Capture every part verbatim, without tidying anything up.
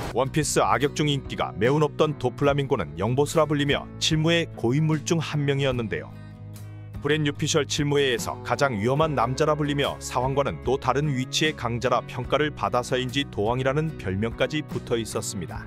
원피스 악역 중 인기가 매우 높던 도플라밍고는 영보스라 불리며 칠무의 고인물 중 한 명이었는데요. 브랜 유피셜 칠무회에서 가장 위험한 남자라 불리며 사황과는 또 다른 위치의 강자라 평가를 받아서인지 도왕이라는 별명까지 붙어 있었습니다.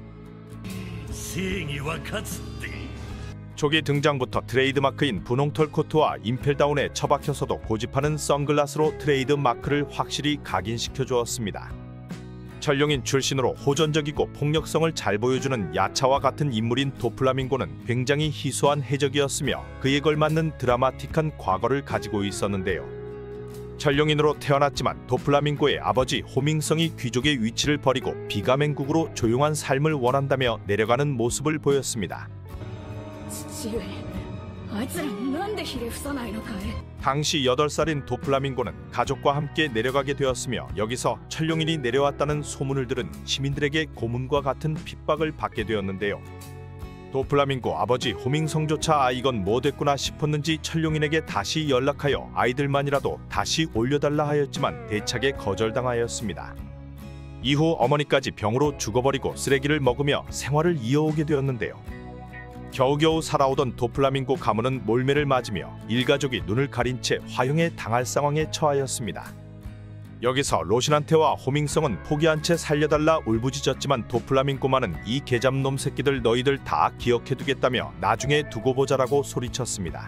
초기 등장부터 트레이드마크인 분홍털 코트와 임펠다운에 처박혀서도 고집하는 선글라스로 트레이드마크를 확실히 각인시켜 주었습니다. 천룡인 출신으로 호전적이고 폭력성을 잘 보여주는 야차와 같은 인물인 도플라밍고는 굉장히 희소한 해적이었으며 그에 걸맞는 드라마틱한 과거를 가지고 있었는데요. 천룡인으로 태어났지만 도플라밍고의 아버지 호밍성이 귀족의 위치를 버리고 비가맹국으로 조용한 삶을 원한다며 내려가는 모습을 보였습니다. 당시 여덟 살인 도플라밍고는 가족과 함께 내려가게 되었으며 여기서 천룡인이 내려왔다는 소문을 들은 시민들에게 고문과 같은 핍박을 받게 되었는데요. 도플라밍고 아버지 호밍성조차 아 이건 뭐됐구나 싶었는지 천룡인에게 다시 연락하여 아이들만이라도 다시 올려달라 하였지만 대차게 거절당하였습니다. 이후 어머니까지 병으로 죽어버리고 쓰레기를 먹으며 생활을 이어오게 되었는데요. 겨우겨우 살아오던 도플라밍고 가문은 몰매를 맞으며 일가족이 눈을 가린 채 화형에 당할 상황에 처하였습니다. 여기서 로신한테와 호밍성은 포기한 채 살려달라 울부짖었지만 도플라밍고만은 이 개잡놈 새끼들 너희들 다 기억해두겠다며 나중에 두고 보자라고 소리쳤습니다.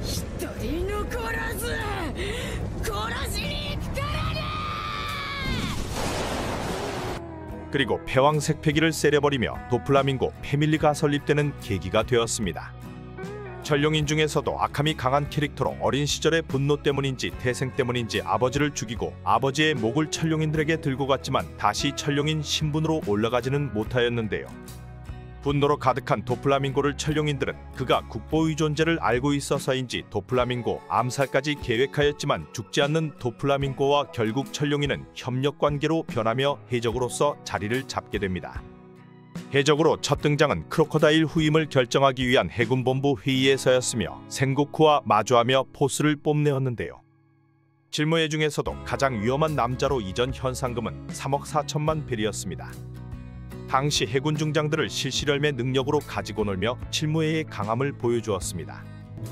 그리고 패왕색 패기를 세려버리며 도플라밍고 패밀리가 설립되는 계기가 되었습니다. 천룡인 중에서도 악함이 강한 캐릭터로 어린 시절의 분노 때문인지 태생 때문인지 아버지를 죽이고 아버지의 목을 천룡인들에게 들고 갔지만 다시 천룡인 신분으로 올라가지는 못하였는데요. 분노로 가득한 도플라밍고를 천룡인들은 그가 국보의 존재를 알고 있어서인지 도플라밍고 암살까지 계획하였지만 죽지 않는 도플라밍고와 결국 천룡인은 협력관계로 변하며 해적으로서 자리를 잡게 됩니다. 해적으로 첫 등장은 크로커다일 후임을 결정하기 위한 해군본부 회의에서였으며 생고쿠와 마주하며 포스를 뽐내었는데요. 칠무회 중에서도 가장 위험한 남자로 이전 현상금은 삼억 사천만 벨이었습니다. 당시 해군 중장들을 실시열매 능력으로 가지고 놀며 칠무회의 강함을 보여주었습니다.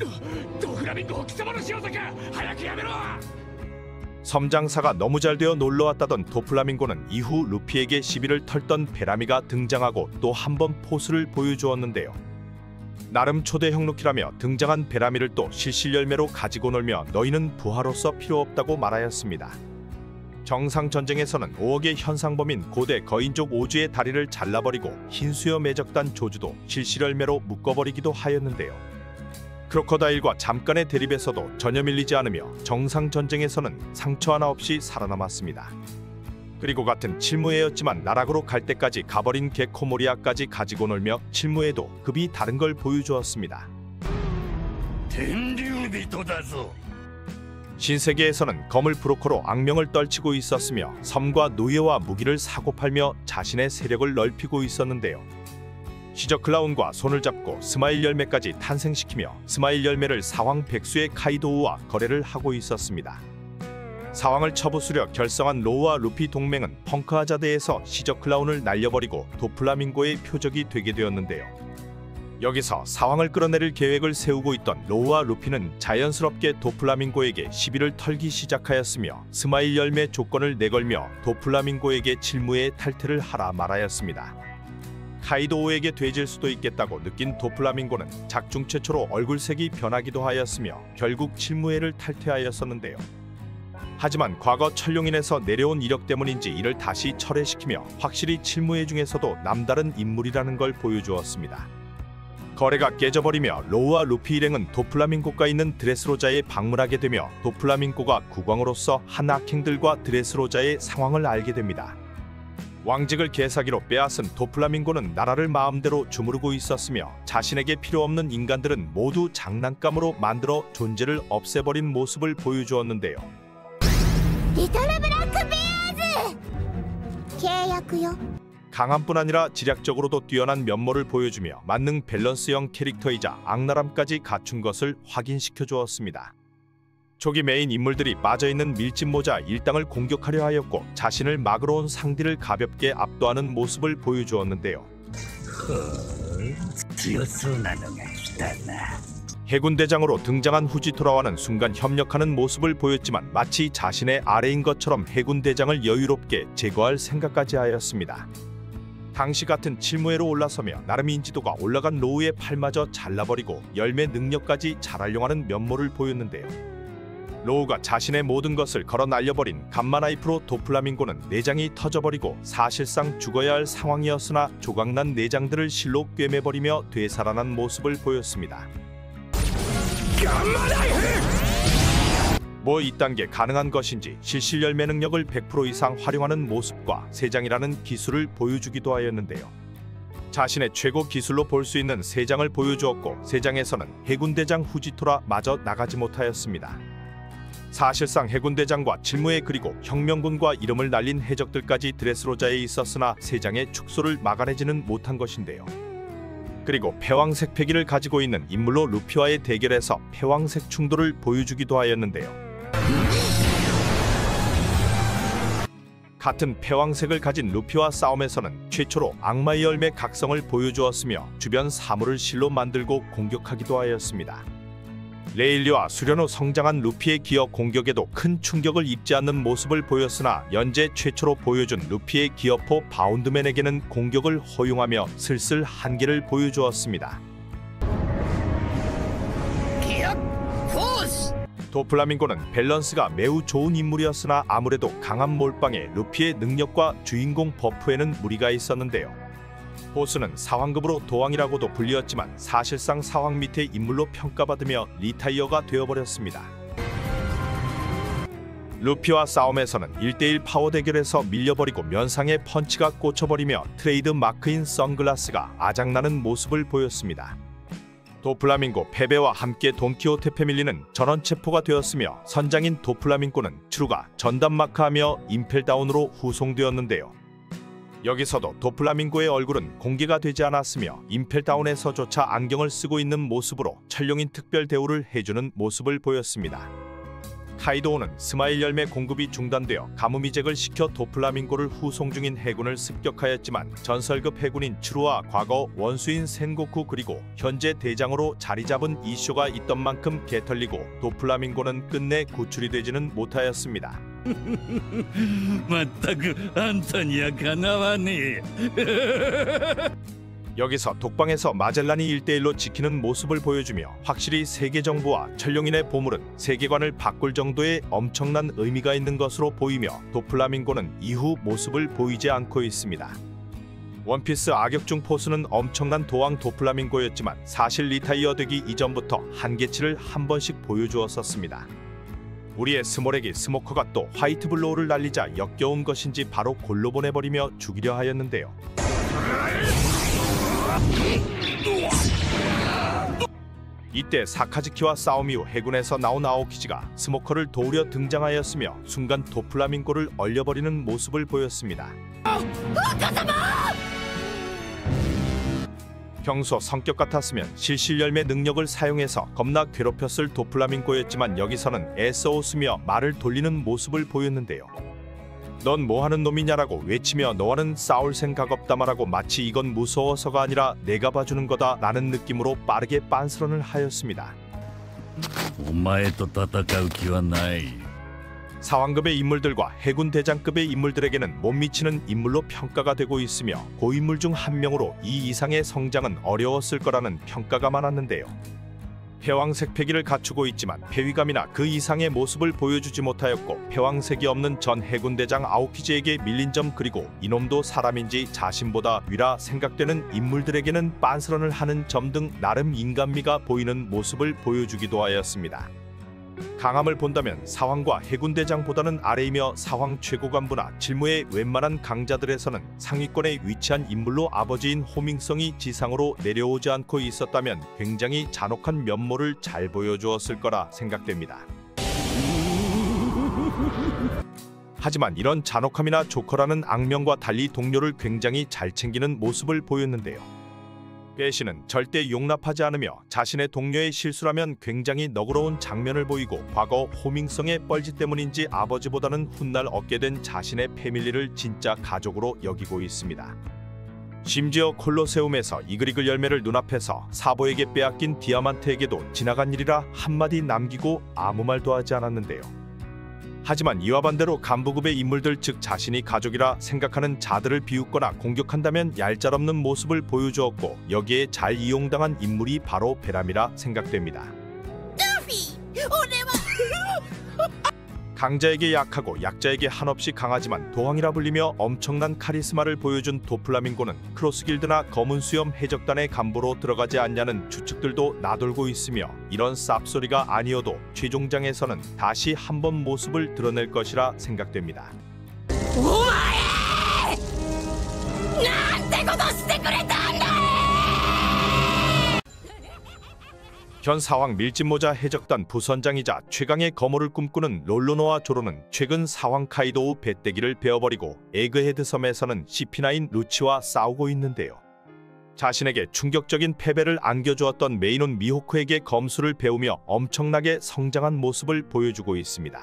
섬장사가 너무 잘 되어 놀러왔다던 도플라밍고는 이후 루피에게 시비를 털던 베라미가 등장하고 또 한 번 포스를 보여주었는데요. 나름 초대형 루키라며 등장한 베라미를 또 실실열매로 가지고 놀며 너희는 부하로서 필요 없다고 말하였습니다. 정상전쟁에서는 오억의 현상범인 고대 거인족 오주의 다리를 잘라버리고 흰수염 매적단 조주도 실실열매로 묶어버리기도 하였는데요. 크로커다일과 잠깐의 대립에서도 전혀 밀리지 않으며 정상전쟁에서는 상처 하나 없이 살아남았습니다. 그리고 같은 칠무회였지만 나락으로 갈 때까지 가버린 게코모리아까지 가지고 놀며 칠무회도 급이 다른 걸 보여주었습니다. 신세계에서는 거물 브로커로 악명을 떨치고 있었으며 섬과 노예와 무기를 사고 팔며 자신의 세력을 넓히고 있었는데요. 시저 클라운과 손을 잡고 스마일 열매까지 탄생시키며 스마일 열매를 사황 백수의 카이도우와 거래를 하고 있었습니다. 사황을 처부수려 결성한 로우와 루피 동맹은 펑크하자드에서 시저 클라운을 날려버리고 도플라밍고의 표적이 되게 되었는데요. 여기서 사황을 끌어내릴 계획을 세우고 있던 로우와 루피는 자연스럽게 도플라밍고에게 시비를 털기 시작하였으며 스마일 열매 조건을 내걸며 도플라밍고에게 칠무의 탈퇴를 하라 말하였습니다. 카이도우에게 돼질 수도 있겠다고 느낀 도플라밍고는 작중 최초로 얼굴색이 변하기도 하였으며 결국 칠무회를 탈퇴하였었는데요. 하지만 과거 천룡인에서 내려온 이력 때문인지 이를 다시 철회시키며 확실히 칠무회 중에서도 남다른 인물이라는 걸 보여주었습니다. 거래가 깨져버리며 로우와 루피 일행은 도플라밍고가 있는 드레스로자에 방문하게 되며 도플라밍고가 국왕으로서 한 악행들과 드레스로자의 상황을 알게 됩니다. 왕직을 개사기로 빼앗은 도플라밍고는 나라를 마음대로 주무르고 있었으며 자신에게 필요 없는 인간들은 모두 장난감으로 만들어 존재를 없애버린 모습을 보여주었는데요. 리틀 블랙 베어즈! 계약요. 강함뿐 아니라 지략적으로도 뛰어난 면모를 보여주며 만능 밸런스형 캐릭터이자 악랄함까지 갖춘 것을 확인시켜 주었습니다. 초기 메인 인물들이 빠져있는 밀짚 모자 일당을 공격하려 하였고 자신을 막으러 온 상디를 가볍게 압도하는 모습을 보여주었는데요. 해군대장으로 등장한 후지토라와는 순간 협력하는 모습을 보였지만 마치 자신의 아래인 것처럼 해군대장을 여유롭게 제거할 생각까지 하였습니다. 당시 같은 칠무회로 올라서며 나름 인지도가 올라간 로우의 팔마저 잘라버리고 열매 능력까지 잘 활용하는 면모를 보였는데요. 로우가 자신의 모든 것을 걸어 날려버린 감마나이프로 도플라밍고는 내장이 터져버리고 사실상 죽어야 할 상황이었으나 조각난 내장들을 실로 꿰매버리며 되살아난 모습을 보였습니다. 뭐 이딴 게 가능한 것인지 실실 열매 능력을 백 퍼센트 이상 활용하는 모습과 세장이라는 기술을 보여주기도 하였는데요. 자신의 최고 기술로 볼 수 있는 세장을 보여주었고 세장에서는 해군대장 후지토라 마저 나가지 못하였습니다. 사실상 해군대장과 칠무회 그리고 혁명군과 이름을 날린 해적들까지 드레스로자에 있었으나 세장의 축소를 막아내지는 못한 것인데요. 그리고 패왕색 패기를 가지고 있는 인물로 루피와의 대결에서 패왕색 충돌을 보여주기도 하였는데요. 같은 패왕색을 가진 루피와 싸움에서는 최초로 악마의 열매 각성을 보여주었으며 주변 사물을 실로 만들고 공격하기도 하였습니다. 레일리와 수련 후 성장한 루피의 기어 공격에도 큰 충격을 입지 않는 모습을 보였으나 연재 최초로 보여준 루피의 기어포 바운드맨에게는 공격을 허용하며 슬슬 한계를 보여주었습니다. 도플라밍고는 밸런스가 매우 좋은 인물이었으나 아무래도 강한 몰빵에 루피의 능력과 주인공 버프에는 무리가 있었는데요. 보스는 사황급으로 도왕이라고도 불리었지만 사실상 사황 밑의 인물로 평가받으며 리타이어가 되어버렸습니다. 루피와 싸움에서는 일 대 일 파워 대결에서 밀려버리고 면상에 펀치가 꽂혀버리며 트레이드 마크인 선글라스가 아작나는 모습을 보였습니다. 도플라밍고 패배와 함께 돈키호테 패밀리는 전원체포가 되었으며 선장인 도플라밍고는 추루가 전담마크하며 임펠다운으로 후송되었는데요. 여기서도 도플라밍고의 얼굴은 공개가 되지 않았으며 임펠다운에서조차 안경을 쓰고 있는 모습으로 천룡인 특별 대우를 해주는 모습을 보였습니다. 카이도우는 스마일 열매 공급이 중단되어 가뭄이잭을 시켜 도플라밍고를 후송 중인 해군을 습격하였지만 전설급 해군인 추루와 과거 원수인 센고쿠 그리고 현재 대장으로 자리잡은 이쇼가 있던 만큼 개털리고 도플라밍고는 끝내 구출이 되지는 못하였습니다. まったくあんたにはかなわねえ 여기서 독방에서 마젤란이 일 대 일로 지키는 모습을 보여주며 확실히 세계정부와 천룡인의 보물은 세계관을 바꿀 정도의 엄청난 의미가 있는 것으로 보이며 도플라밍고는 이후 모습을 보이지 않고 있습니다. 원피스 악역중 포스는 엄청난 도왕 도플라밍고였지만 사실 리타이어 되기 이전부터 한계치를 한 번씩 보여주었었습니다. 우리의 스몰에게 스모커가 또 화이트 블로우를 날리자 역겨운 것인지 바로 골로 보내버리며 죽이려 하였는데요. 이때 사카즈키와 싸움 이후 해군에서 나온 아오키지가 스모커를 도우려 등장하였으며 순간 도플라밍고를 얼려버리는 모습을 보였습니다. 평소 성격 같았으면 실실 열매 능력을 사용해서 겁나 괴롭혔을 도플라밍고였지만 여기서는 애써 웃으며 말을 돌리는 모습을 보였는데요. 넌 뭐하는 놈이냐라고 외치며 너와는 싸울 생각 없다 말하고 마치 이건 무서워서가 아니라 내가 봐주는 거다 라는 느낌으로 빠르게 빤스런을 하였습니다. お前と戦う気はない 사왕급의 인물들과 해군 대장급의 인물들에게는 못 미치는 인물로 평가가 되고 있으며 고인물 중 한 명으로 이 이상의 성장은 어려웠을 거라는 평가가 많았는데요. 패왕색 패기를 갖추고 있지만 패위감이나 그 이상의 모습을 보여주지 못하였고 패왕색이 없는 전 해군대장 아오키지에게 밀린 점 그리고 이놈도 사람인지 자신보다 위라 생각되는 인물들에게는 빤스런을 하는 점 등 나름 인간미가 보이는 모습을 보여주기도 하였습니다. 강함을 본다면 사황과 해군대장보다는 아래이며 사황 최고 간부나 칠무의 웬만한 강자들에서는 상위권에 위치한 인물로 아버지인 호밍성이 지상으로 내려오지 않고 있었다면 굉장히 잔혹한 면모를 잘 보여주었을 거라 생각됩니다. 하지만 이런 잔혹함이나 조커라는 악명과 달리 동료를 굉장히 잘 챙기는 모습을 보였는데요. 배신은 절대 용납하지 않으며 자신의 동료의 실수라면 굉장히 너그러운 장면을 보이고 과거 호밍성의 뻘짓 때문인지 아버지보다는 훗날 얻게 된 자신의 패밀리를 진짜 가족으로 여기고 있습니다. 심지어 콜로세움에서 이글이글 열매를 눈앞에서 사보에게 빼앗긴 디아만트에게도 지나간 일이라 한마디 남기고 아무 말도 하지 않았는데요. 하지만 이와 반대로 간부급의 인물들 즉 자신이 가족이라 생각하는 자들을 비웃거나 공격한다면 얄짤없는 모습을 보여주었고 여기에 잘 이용당한 인물이 바로 베람이라 생각됩니다. 강자에게 약하고 약자에게 한없이 강하지만 도황이라 불리며 엄청난 카리스마를 보여준 도플라밍고는 크로스길드나 검은 수염 해적단의 간부로 들어가지 않냐는 추측들도 나돌고 있으며 이런 쌉소리가 아니어도 최종장에서는 다시 한번 모습을 드러낼 것이라 생각됩니다. 현 사황 밀짚모자 해적단 부선장이자 최강의 거모를 꿈꾸는 롤로노와 조로는 최근 사황 카이도우 배때기를 베어버리고 에그헤드 섬에서는 씨피나인 루치와 싸우고 있는데요. 자신에게 충격적인 패배를 안겨주었던 메이논 미호크에게 검수를 배우며 엄청나게 성장한 모습을 보여주고 있습니다.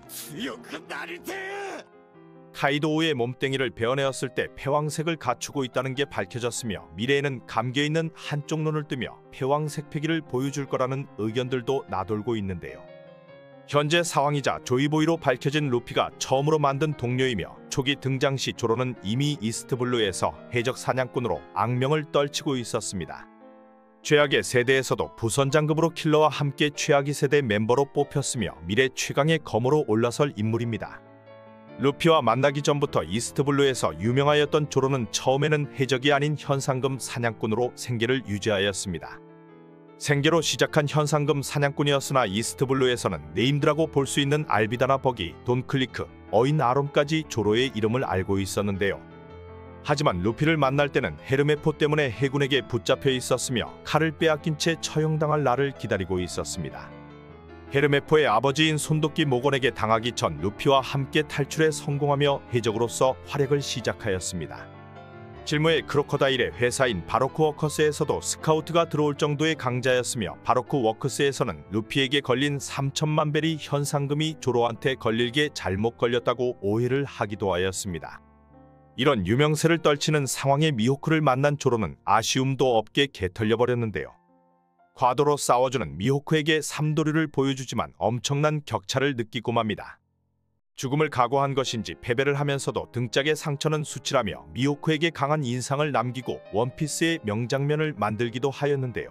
카이도우의 몸뚱이를 베어내었을 때 패왕색을 갖추고 있다는 게 밝혀졌으며 미래에는 감겨있는 한쪽 눈을 뜨며 패왕색 패기를 보여줄 거라는 의견들도 나돌고 있는데요. 현재 사황이자 조이보이로 밝혀진 루피가 처음으로 만든 동료이며 초기 등장 시 조로는 이미 이스트블루에서 해적 사냥꾼으로 악명을 떨치고 있었습니다. 최악의 세대에서도 부선장급으로 킬러와 함께 최악의 세대 멤버로 뽑혔으며 미래 최강의 검으로 올라설 인물입니다. 루피와 만나기 전부터 이스트블루에서 유명하였던 조로는 처음에는 해적이 아닌 현상금 사냥꾼으로 생계를 유지하였습니다. 생계로 시작한 현상금 사냥꾼이었으나 이스트블루에서는 네임드라고 볼 수 있는 알비다나 버기, 돈클리크, 어인 아롬까지 조로의 이름을 알고 있었는데요. 하지만 루피를 만날 때는 헤르메포 때문에 해군에게 붙잡혀 있었으며 칼을 빼앗긴 채 처형당할 날을 기다리고 있었습니다. 헤르메포의 아버지인 손도끼 모건에게 당하기 전 루피와 함께 탈출에 성공하며 해적으로서 활약을 시작하였습니다. 실무의 크로커다일의 회사인 바로크 워커스에서도 스카우트가 들어올 정도의 강자였으며 바로크 워커스에서는 루피에게 걸린 삼천만 벨이 현상금이 조로한테 걸릴게 잘못 걸렸다고 오해를 하기도 하였습니다. 이런 유명세를 떨치는 상황의 미호크를 만난 조로는 아쉬움도 없게 개털려버렸는데요. 과도로 싸워주는 미호크에게 삼도류를 보여주지만 엄청난 격차를 느끼고 맙니다. 죽음을 각오한 것인지 패배를 하면서도 등짝의 상처는 수치라며 미호크에게 강한 인상을 남기고 원피스의 명장면을 만들기도 하였는데요.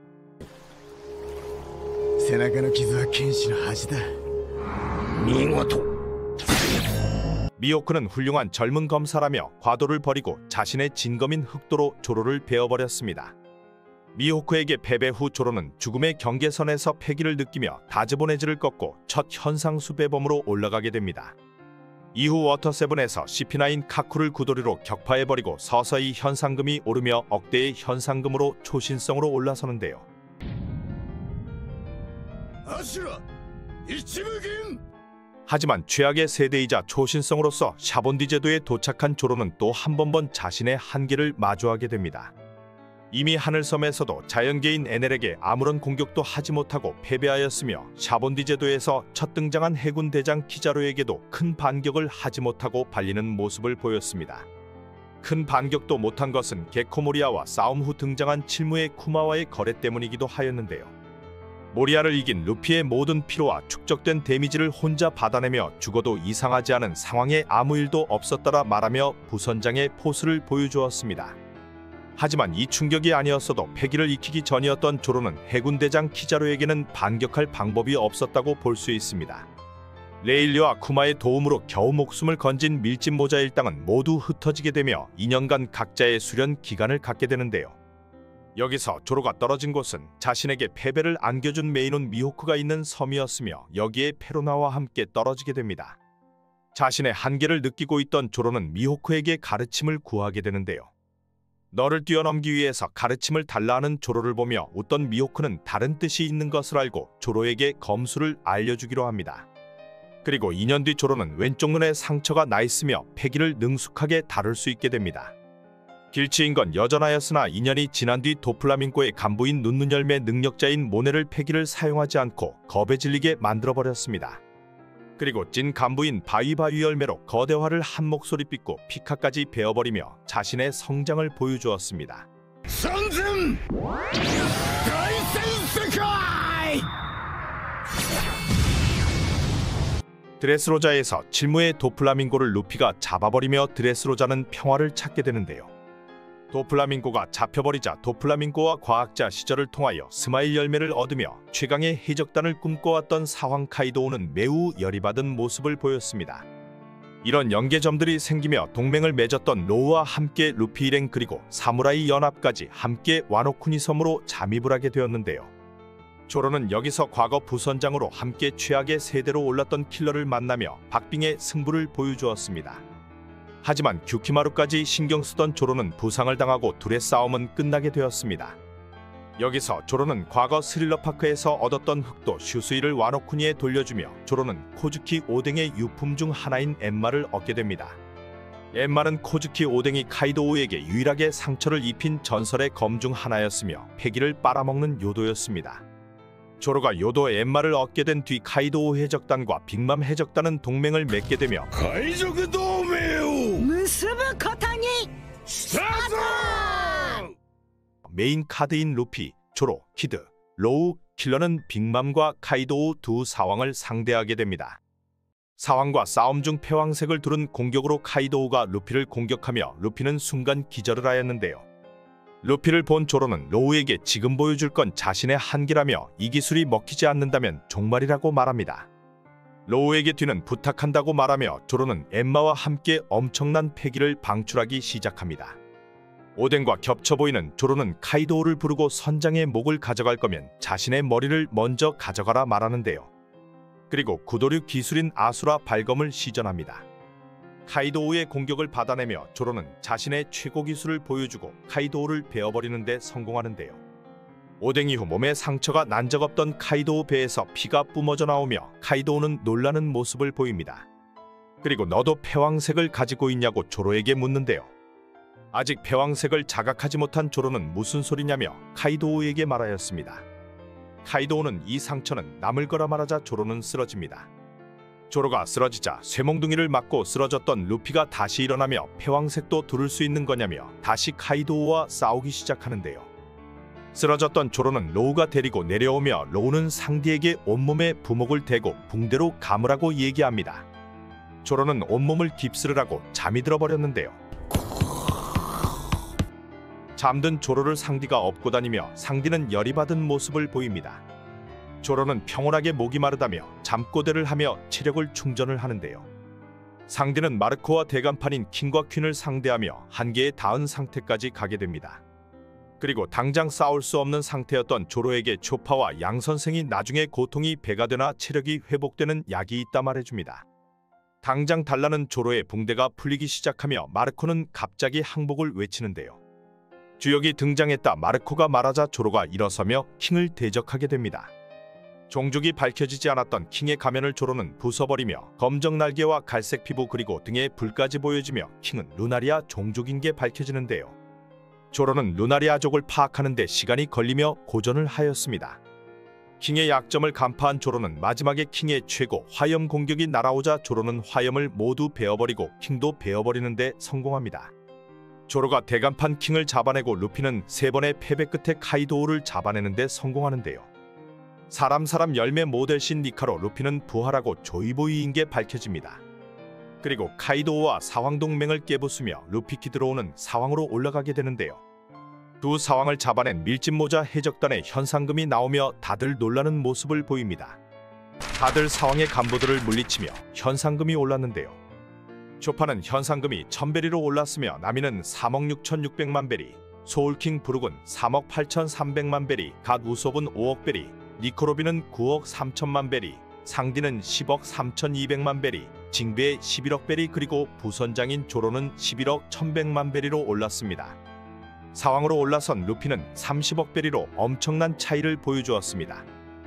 미호크는 훌륭한 젊은 검사라며 과도를 버리고 자신의 진검인 흑도로 조로를 베어버렸습니다. 미호크에게 패배 후 조로는 죽음의 경계선에서 패기를 느끼며 다즈보네즈를 꺾고 첫 현상수배범으로 올라가게 됩니다. 이후 워터세븐에서 씨피나인 카쿠를 구도리로 격파해버리고 서서히 현상금이 오르며 억대의 현상금으로 초신성으로 올라서는데요. 하지만 최악의 세대이자 초신성으로서 샤본디 제도에 도착한 조로는 또 한 번 번 자신의 한계를 마주하게 됩니다. 이미 하늘섬에서도 자연계인 에넬에게 아무런 공격도 하지 못하고 패배하였으며 샤본디 제도에서 첫 등장한 해군 대장 키자로에게도 큰 반격을 하지 못하고 발리는 모습을 보였습니다. 큰 반격도 못한 것은 게코모리아와 싸움 후 등장한 칠무의 쿠마와의 거래 때문이기도 하였는데요. 모리아를 이긴 루피의 모든 피로와 축적된 데미지를 혼자 받아내며 죽어도 이상하지 않은 상황에 아무 일도 없었다라 말하며 부선장의 포스를 보여주었습니다. 하지만 이 충격이 아니었어도 패기를 익히기 전이었던 조로는 해군대장 키자로에게는 반격할 방법이 없었다고 볼 수 있습니다. 레일리와 쿠마의 도움으로 겨우 목숨을 건진 밀짚모자 일당은 모두 흩어지게 되며 이 년간 각자의 수련 기간을 갖게 되는데요. 여기서 조로가 떨어진 곳은 자신에게 패배를 안겨준 메이논 미호크가 있는 섬이었으며 여기에 페로나와 함께 떨어지게 됩니다. 자신의 한계를 느끼고 있던 조로는 미호크에게 가르침을 구하게 되는데요. 너를 뛰어넘기 위해서 가르침을 달라 하는 조로를 보며 웃던 미호크는 다른 뜻이 있는 것을 알고 조로에게 검수를 알려주기로 합니다. 그리고 이 년 뒤 조로는 왼쪽 눈에 상처가 나 있으며 패기를 능숙하게 다룰 수 있게 됩니다. 길치인 건 여전하였으나 이 년이 지난 뒤 도플라밍고의 간부인 눈눈열매 능력자인 모네를 패기를 사용하지 않고 겁에 질리게 만들어버렸습니다. 그리고 찐 간부인 바위바위 열매로 거대화를 한 목소리 삐고 피카까지 베어버리며 자신의 성장을 보여주었습니다. 성승! 다이센스카이! 드레스로자에서 칠무의 도플라밍고를 루피가 잡아버리며 드레스로자는 평화를 찾게 되는데요. 도플라밍고가 잡혀버리자 도플라밍고와 과학자 시절을 통하여 스마일 열매를 얻으며 최강의 해적단을 꿈꿔왔던 사황 카이도우는 매우 열이 받은 모습을 보였습니다. 이런 연계점들이 생기며 동맹을 맺었던 로우와 함께 루피 일행 그리고 사무라이 연합까지 함께 와노쿠니 섬으로 잠입을 하게 되었는데요. 조로는 여기서 과거 부선장으로 함께 최악의 세대로 올랐던 킬러를 만나며 박빙의 승부를 보여주었습니다. 하지만 규키마루까지 신경 쓰던 조로는 부상을 당하고 둘의 싸움은 끝나게 되었습니다. 여기서 조로는 과거 스릴러파크에서 얻었던 흑도 슈스이를 와노쿠니에 돌려주며 조로는 코즈키 오뎅의 유품 중 하나인 엠마를 얻게 됩니다. 엠마는 코즈키 오뎅이 카이도우에게 유일하게 상처를 입힌 전설의 검 중 하나였으며 패기를 빨아먹는 요도였습니다. 조로가 요도 엠마를 얻게 된 뒤 카이도우 해적단과 빅맘 해적단은 동맹을 맺게 되며 가이조그 도메오! 結ぶことに 스타트! 메인 카드인 루피, 조로, 키드, 로우, 킬러는 빅맘과 카이도우 두 사왕을 상대하게 됩니다. 사왕과 싸움 중 패왕색을 두른 공격으로 카이도우가 루피를 공격하며 루피는 순간 기절을 하였는데요. 루피를 본 조로는 로우에게 지금 보여줄 건 자신의 한계라며 이 기술이 먹히지 않는다면 종말이라고 말합니다. 로우에게 뒤는 부탁한다고 말하며 조로는 엠마와 함께 엄청난 패기를 방출하기 시작합니다. 오뎅과 겹쳐 보이는 조로는 카이도우를 부르고 선장의 목을 가져갈 거면 자신의 머리를 먼저 가져가라 말하는데요. 그리고 구도류 기술인 아수라 발검을 시전합니다. 카이도우의 공격을 받아내며 조로는 자신의 최고 기술을 보여주고 카이도우를 베어버리는 데 성공하는데요. 오뎅 이후 몸에 상처가 난 적 없던 카이도우 배에서 피가 뿜어져 나오며 카이도우는 놀라는 모습을 보입니다. 그리고 너도 패왕색을 가지고 있냐고 조로에게 묻는데요. 아직 패왕색을 자각하지 못한 조로는 무슨 소리냐며 카이도우에게 말하였습니다. 카이도우는 이 상처는 남을 거라 말하자 조로는 쓰러집니다. 조로가 쓰러지자 쇠몽둥이를 맞고 쓰러졌던 루피가 다시 일어나며 패왕색도 두를 수 있는 거냐며 다시 카이도우와 싸우기 시작하는데요. 쓰러졌던 조로는 로우가 데리고 내려오며 로우는 상디에게 온몸에 부목을 대고 붕대로 감으라고 얘기합니다. 조로는 온몸을 깁스를 하고 잠이 들어버렸는데요. 잠든 조로를 상디가 업고 다니며 상디는 열이 받은 모습을 보입니다. 조로는 평온하게 목이 마르다며 잠꼬대를 하며 체력을 충전을 하는데요. 상디는 마르코와 대간판인 킹과 퀸을 상대하며 한계에 닿은 상태까지 가게 됩니다. 그리고 당장 싸울 수 없는 상태였던 조로에게 초파와 양 선생이 나중에 고통이 배가 되나 체력이 회복되는 약이 있다 말해줍니다. 당장 달라는 조로의 붕대가 풀리기 시작하며 마르코는 갑자기 항복을 외치는데요. 주역이 등장했다 마르코가 말하자 조로가 일어서며 킹을 대적하게 됩니다. 종족이 밝혀지지 않았던 킹의 가면을 조로는 부숴버리며 검정 날개와 갈색 피부 그리고 등에 불까지 보여지며 킹은 루나리아 종족인 게 밝혀지는데요. 조로는 루나리아족을 파악하는 데 시간이 걸리며 고전을 하였습니다. 킹의 약점을 간파한 조로는 마지막에 킹의 최고 화염 공격이 날아오자 조로는 화염을 모두 베어버리고 킹도 베어버리는 데 성공합니다. 조로가 대간판 킹을 잡아내고 루피는 세 번의 패배 끝에 카이도우를 잡아내는 데 성공하는데요. 사람 사람 열매 모델신 니카로 루피는 부활하고 조이보이인 게 밝혀집니다. 그리고 카이도우와 사황 동맹을 깨부수며 루피키 들어오는 사황으로 올라가게 되는데요. 두 사황을 잡아낸 밀짚모자 해적단의 현상금이 나오며 다들 놀라는 모습을 보입니다. 다들 사황의 간부들을 물리치며 현상금이 올랐는데요. 초파는 현상금이 천베리로 올랐으며 나미는 삼억 육천육백만 베리, 소울킹 브룩은 삼억 팔천삼백만 베리, 갓 우솝은 오억 베리, 니코로비는 구억 삼천만 베리, 상디는 십억 삼천이백만 베리, 징베의 십일억 베리 그리고 부선장인 조로는 십일억 천백만 베리로 올랐습니다. 사왕으로 올라선 루피는 삼십억 베리로 엄청난 차이를 보여주었습니다.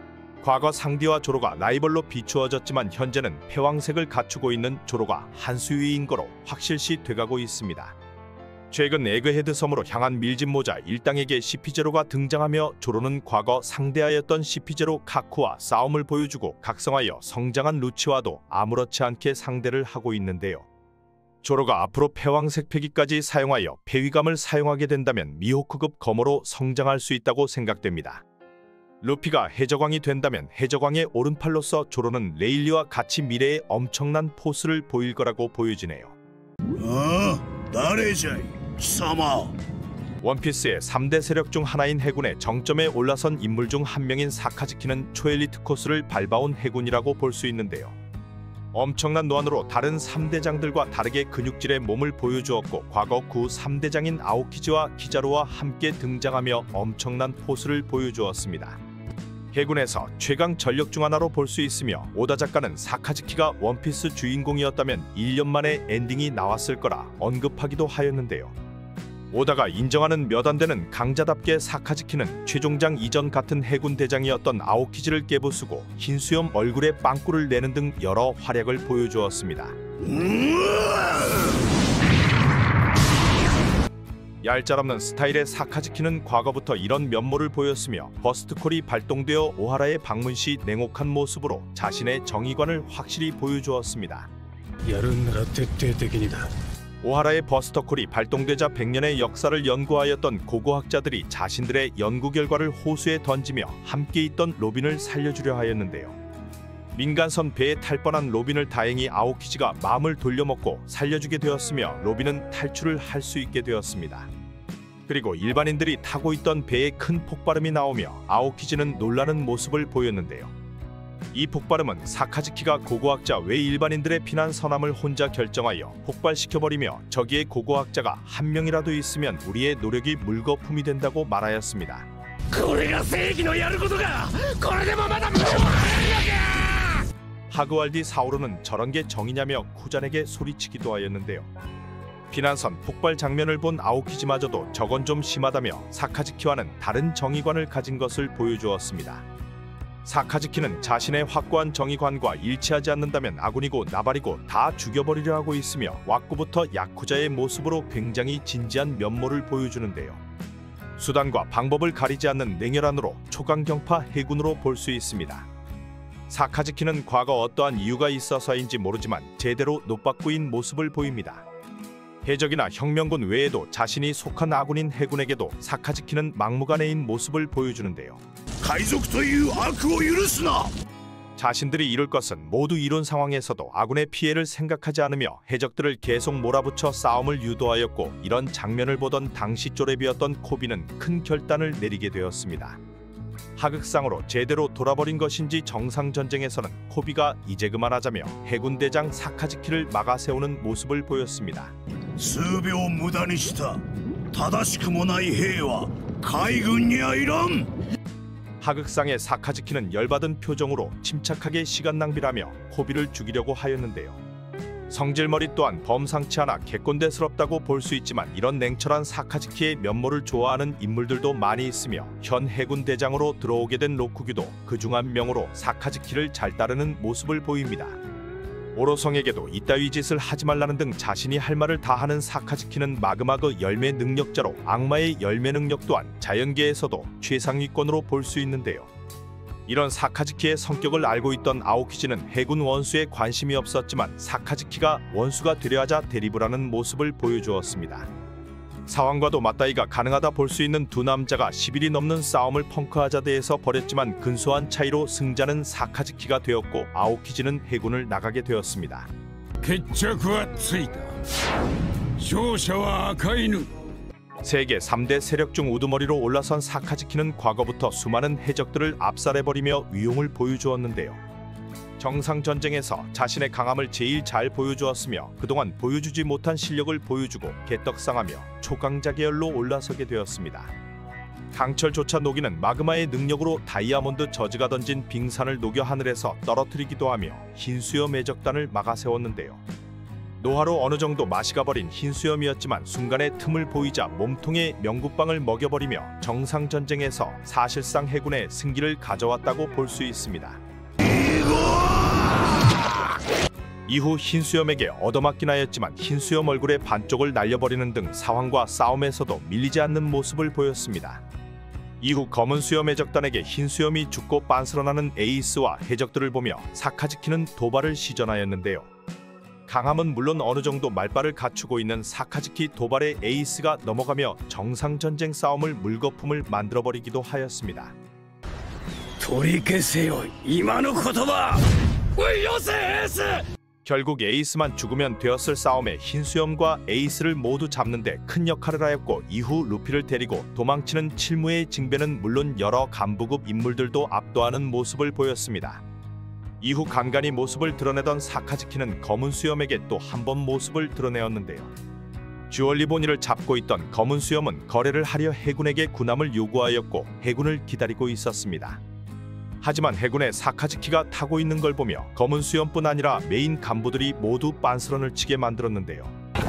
과거 상디와 조로가 라이벌로 비추어졌지만 현재는 패왕색을 갖추고 있는 조로가 한 수위인 거로 확실시 돼가고 있습니다. 최근 에그헤드 섬으로 향한 밀짚모자 일당에게 씨피제로가 등장하며 조로는 과거 상대하였던 씨피제로 카쿠와 싸움을 보여주고 각성하여 성장한 루치와도 아무렇지 않게 상대를 하고 있는데요. 조로가 앞으로 패왕색 패기까지 사용하여 패위감을 사용하게 된다면 미호크급 검으로 성장할 수 있다고 생각됩니다. 루피가 해적왕이 된다면 해적왕의 오른팔로서 조로는 레일리와 같이 미래에 엄청난 포스를 보일 거라고 보여지네요. 어? 나레자이, 사마. 원피스의 삼 대 세력 중 하나인 해군의 정점에 올라선 인물 중 한 명인 사카즈키는 초엘리트 코스를 밟아온 해군이라고 볼 수 있는데요. 엄청난 노안으로 다른 삼 대장들과 다르게 근육질의 몸을 보여주었고 과거 구 삼 대장인 아오키즈와 키자루와 함께 등장하며 엄청난 포스를 보여주었습니다. 해군에서 최강 전력 중 하나로 볼 수 있으며 오다 작가는 사카즈키가 원피스 주인공이었다면 일 년 만에 엔딩이 나왔을 거라 언급하기도 하였는데요. 오다가 인정하는 몇 안 되는 강자답게 사카즈키는 최종장 이전 같은 해군 대장이었던 아오키즈를 깨부수고 흰수염 얼굴에 빵꾸를 내는 등 여러 활약을 보여주었습니다. 얄짤없는 스타일의 사카즈키는 과거부터 이런 면모를 보였으며 버스트콜이 발동되어 오하라의 방문 시 냉혹한 모습으로 자신의 정의관을 확실히 보여주었습니다. 오하라의 버스터콜이 발동되자 백 년의 역사를 연구하였던 고고학자들이 자신들의 연구 결과를 호수에 던지며 함께 있던 로빈을 살려주려 하였는데요. 민간선 배에 탈 뻔한 로빈을 다행히 아오키즈가 마음을 돌려먹고 살려주게 되었으며 로빈은 탈출을 할 수 있게 되었습니다. 그리고 일반인들이 타고 있던 배에 큰 폭발음이 나오며 아오키즈는 놀라는 모습을 보였는데요. 이 폭발음은 사카즈키가 고고학자 외 일반인들의 피난 선함을 혼자 결정하여 폭발시켜버리며 저기에 고고학자가 한 명이라도 있으면 우리의 노력이 물거품이 된다고 말하였습니다. 하그왈디 사오르는 저런 게 정이냐며 쿠잔에게 소리치기도 하였는데요. 피난선 폭발 장면을 본 아오키즈마저도 저건 좀 심하다며 사카즈키와는 다른 정의관을 가진 것을 보여주었습니다. 사카즈키는 자신의 확고한 정의관과 일치하지 않는다면 아군이고 나발이고 다 죽여버리려 하고 있으며 왁구부터 야쿠자의 모습으로 굉장히 진지한 면모를 보여주는데요. 수단과 방법을 가리지 않는 냉혈한으로 초강경파 해군으로 볼 수 있습니다. 사카즈키는 과거 어떠한 이유가 있어서인지 모르지만 제대로 노빠꾸인 모습을 보입니다. 해적이나 혁명군 외에도 자신이 속한 아군인 해군에게도 사카즈키는 막무가내인 모습을 보여주는데요. 자신들이 이룰 것은 모두 이룬 상황에서도 아군의 피해를 생각하지 않으며 해적들을 계속 몰아붙여 싸움을 유도하였고 이런 장면을 보던 당시 쪼레비였던 코비는 큰 결단을 내리게 되었습니다. 하극상으로 제대로 돌아버린 것인지 정상전쟁에서는 코비가 이제 그만하자며 해군대장 사카즈키를 막아세우는 모습을 보였습니다. 수秒無駄にした正しくもない兵は海軍にはいらん. 하극상의 사카즈키는 열받은 표정으로 침착하게 시간 낭비라며 코비를 죽이려고 하였는데요. 성질머리 또한 범상치 않아 개꼰대스럽다고 볼 수 있지만 이런 냉철한 사카즈키의 면모를 좋아하는 인물들도 많이 있으며 현 해군 대장으로 들어오게 된 로쿠규도 그중 한 명으로 사카즈키를 잘 따르는 모습을 보입니다. 오로성에게도 이따위 짓을 하지 말라는 등 자신이 할 말을 다 하는 사카즈키는 마그마그 열매 능력자로 악마의 열매 능력 또한 자연계에서도 최상위권으로 볼 수 있는데요. 이런 사카즈키의 성격을 알고 있던 아오키즈는 해군 원수에 관심이 없었지만 사카즈키가 원수가 되려 하자 대립을 하는 모습을 보여주었습니다. 상황과도 맞다이가 가능하다 볼 수 있는 두 남자가 십 일이 넘는 싸움을 펑크하자드에서 벌였지만 근소한 차이로 승자는 사카즈키가 되었고 아오키즈는 해군을 나가게 되었습니다. 세계 삼 대 세력 중 우두머리로 올라선 사카즈키는 과거부터 수많은 해적들을 압살해버리며 위용을 보여주었는데요. 정상전쟁에서 자신의 강함을 제일 잘 보여주었으며 그동안 보여주지 못한 실력을 보여주고 개떡상하며 초강자 계열로 올라서게 되었습니다. 강철조차 녹이는 마그마의 능력으로 다이아몬드 저지가 던진 빙산을 녹여 하늘에서 떨어뜨리기도 하며 흰수염 해적단을 막아세웠는데요. 노화로 어느 정도 맛이 가버린 흰수염이었지만 순간의 틈을 보이자 몸통에 명구빵을 먹여버리며 정상전쟁에서 사실상 해군의 승기를 가져왔다고 볼 수 있습니다. 이후 흰수염에게 얻어맞긴 하였지만 흰수염 얼굴의 반쪽을 날려버리는 등 상황과 싸움에서도 밀리지 않는 모습을 보였습니다. 이후 검은 수염 해적단에게 흰수염이 죽고 빤스러나는 에이스와 해적들을 보며 사카즈키는 도발을 시전하였는데요. 강함은 물론 어느 정도 말발을 갖추고 있는 사카즈키 도발의 에이스가 넘어가며 정상전쟁 싸움을 물거품을 만들어버리기도 하였습니다. 取り消せよ今の言葉おいよせエース 결국 에이스만 죽으면 되었을 싸움에 흰수염과 에이스를 모두 잡는데 큰 역할을 하였고, 이후 루피를 데리고 도망치는 칠무의 징배는 물론 여러 간부급 인물들도 압도하는 모습을 보였습니다. 이후 간간히 모습을 드러내던 사카즈키는 검은 수염에게 또 한 번 모습을 드러내었는데요. 주얼리 보니를 잡고 있던 검은 수염은 거래를 하려 해군에게 군함을 요구하였고 해군을 기다리고 있었습니다. 하지만 해군의 사카즈키가 타고 있는 걸 보며 검은 수염뿐 아니라 메인 간부들이 모두 빤스런을 치게 만들었는데요.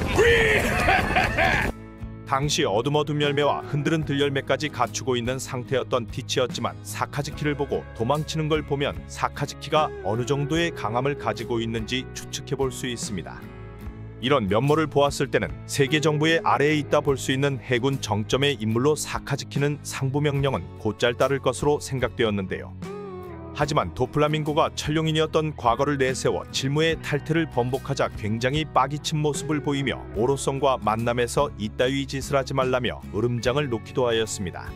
당시 어둠어둠 열매와 흔들흔들 열매까지 갖추고 있는 상태였던 티치였지만 사카즈키를 보고 도망치는 걸 보면 사카즈키가 어느 정도의 강함을 가지고 있는지 추측해 볼 수 있습니다. 이런 면모를 보았을 때는 세계 정부의 아래에 있다 볼 수 있는 해군 정점의 인물로 사카즈키는 상부 명령은 곧잘 따를 것으로 생각되었는데요. 하지만 도플라밍고가 천룡인이었던 과거를 내세워 칠무의 탈퇴를 번복하자 굉장히 빠기친 모습을 보이며 오로성과 만남에서 이따위 짓을 하지 말라며 으름장을 놓기도 하였습니다.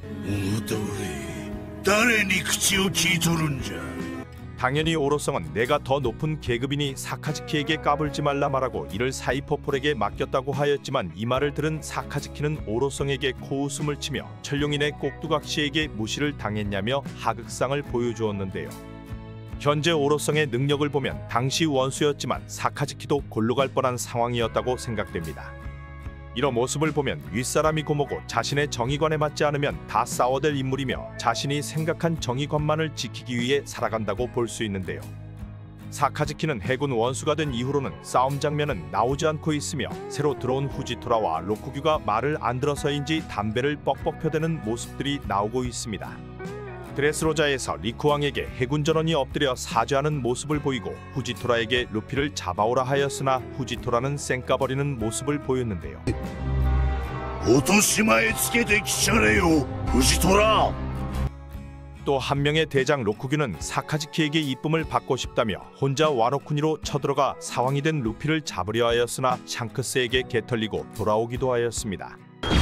誰に口を聞いとるんじゃ 당연히 오로성은 내가 더 높은 계급이니 사카즈키에게 까불지 말라 말하고 이를 사이퍼폴에게 맡겼다고 하였지만 이 말을 들은 사카즈키는 오로성에게 코웃음을 치며 천룡인의 꼭두각시에게 무시를 당했냐며 하극상을 보여주었는데요. 현재 오로성의 능력을 보면 당시 원수였지만 사카즈키도 골로 갈 뻔한 상황이었다고 생각됩니다. 이런 모습을 보면 윗사람이 고모고 자신의 정의관에 맞지 않으면 다 싸워댈 인물이며 자신이 생각한 정의관만을 지키기 위해 살아간다고 볼 수 있는데요. 사카즈키는 해군 원수가 된 이후로는 싸움 장면은 나오지 않고 있으며 새로 들어온 후지토라와 로쿠규가 말을 안 들어서인지 담배를 뻑뻑 펴대는 모습들이 나오고 있습니다. 드레스로자에서 리쿠왕에게 해군 전원이 엎드려 사죄하는 모습을 보이고 후지토라에게 루피를 잡아오라 하였으나 후지토라는 쌩까버리는 모습을 보였는데요. 落とし前つけてきちゃれよ藤虎 또 한 명의 대장 로쿠규는 사카즈키에게 이쁨을 받고 싶다며 혼자 와노쿠니로 쳐들어가 사왕이 된 루피를 잡으려 하였으나 샹크스에게 개털리고 돌아오기도 하였습니다.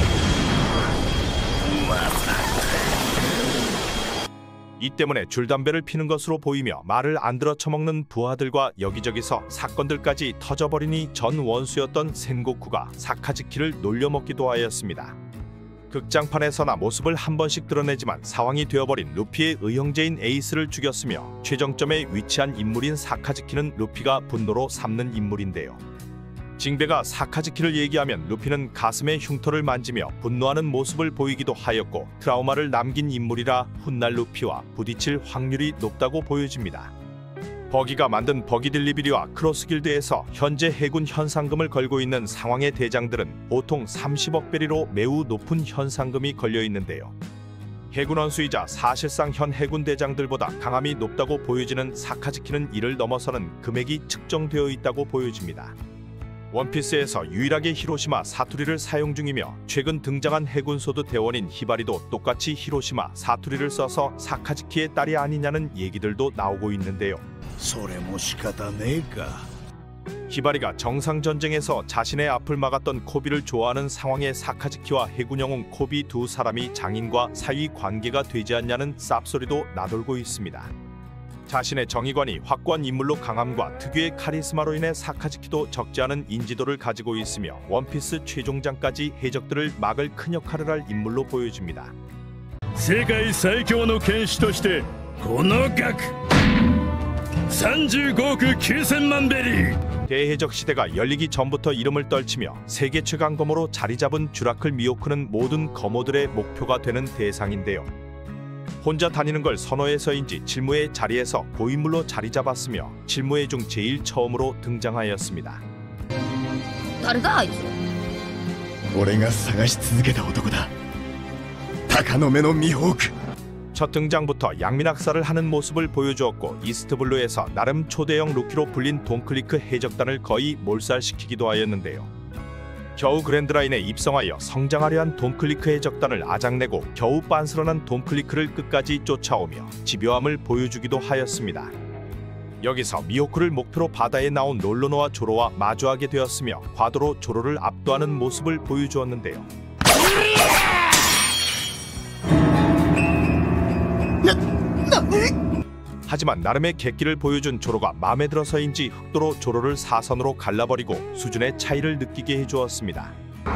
이 때문에 줄담배를 피는 것으로 보이며 말을 안 들어 처먹는 부하들과 여기저기서 사건들까지 터져버리니 전 원수였던 센고쿠가 사카즈키를 놀려먹기도 하였습니다. 극장판에서나 모습을 한 번씩 드러내지만 사왕이 되어버린 루피의 의형제인 에이스를 죽였으며 최정점에 위치한 인물인 사카즈키는 루피가 분노로 삼는 인물인데요. 징배가 사카즈키를 얘기하면 루피는 가슴에 흉터를 만지며 분노하는 모습을 보이기도 하였고 트라우마를 남긴 인물이라 훗날 루피와 부딪힐 확률이 높다고 보여집니다. 버기가 만든 버기딜리비리와 크로스길드에서 현재 해군 현상금을 걸고 있는 상황의 대장들은 보통 삼십억 베리로 매우 높은 현상금이 걸려 있는데요. 해군 원수이자 사실상 현 해군 대장들보다 강함이 높다고 보여지는 사카즈키는 이를 넘어서는 금액이 측정되어 있다고 보여집니다. 원피스에서 유일하게 히로시마 사투리를 사용 중이며 최근 등장한 해군 소드 대원인 히바리도 똑같이 히로시마 사투리를 써서 사카즈키의 딸이 아니냐는 얘기들도 나오고 있는데요. それも仕方ねえか 히바리가 정상전쟁에서 자신의 앞을 막았던 코비를 좋아하는 상황에 사카즈키와 해군 영웅 코비 두 사람이 장인과 사위 관계가 되지 않냐는 쌉소리도 나돌고 있습니다. 자신의 정의관이 확고한 인물로 강함과 특유의 카리스마로 인해 사카즈키도 적지 않은 인지도를 가지고 있으며 원피스 최종장까지 해적들을 막을 큰 역할을 할 인물로 보여집니다. 世界最強の剣士としてこの額さんじゅうごおくきゅうせんまんベリー 대해적 시대가 열리기 전부터 이름을 떨치며 세계 최강검으로 자리 잡은 쥬라클 미호크는 모든 검호들의 목표가 되는 대상인데요. 혼자 다니는 걸 선호해서인지 칠무의 자리에서 고인물로 자리 잡았으며 칠무의 중 제일 처음으로 등장하였습니다. 誰だあいつ俺が探し続けた男だ鷹の目のミホーク 첫 등장부터 양민학살을 하는 모습을 보여주었고 이스트블루에서 나름 초대형 루키로 불린 돈클리크 해적단을 거의 몰살시키기도 하였는데요. 겨우 그랜드라인에 입성하여 성장하려 한 돈클리크 해적단을 아작내고 겨우 빤스런한 돈클리크를 끝까지 쫓아오며 집요함을 보여주기도 하였습니다. 여기서 미호크를 목표로 바다에 나온 롤로노와 조로와 마주하게 되었으며 과도로 조로를 압도하는 모습을 보여주었는데요. 하지만 나름의 객기를 보여준 조로가 마음에 들어서인지 흑도로 조로를 사선으로 갈라버리고 수준의 차이를 느끼게 해주었습니다.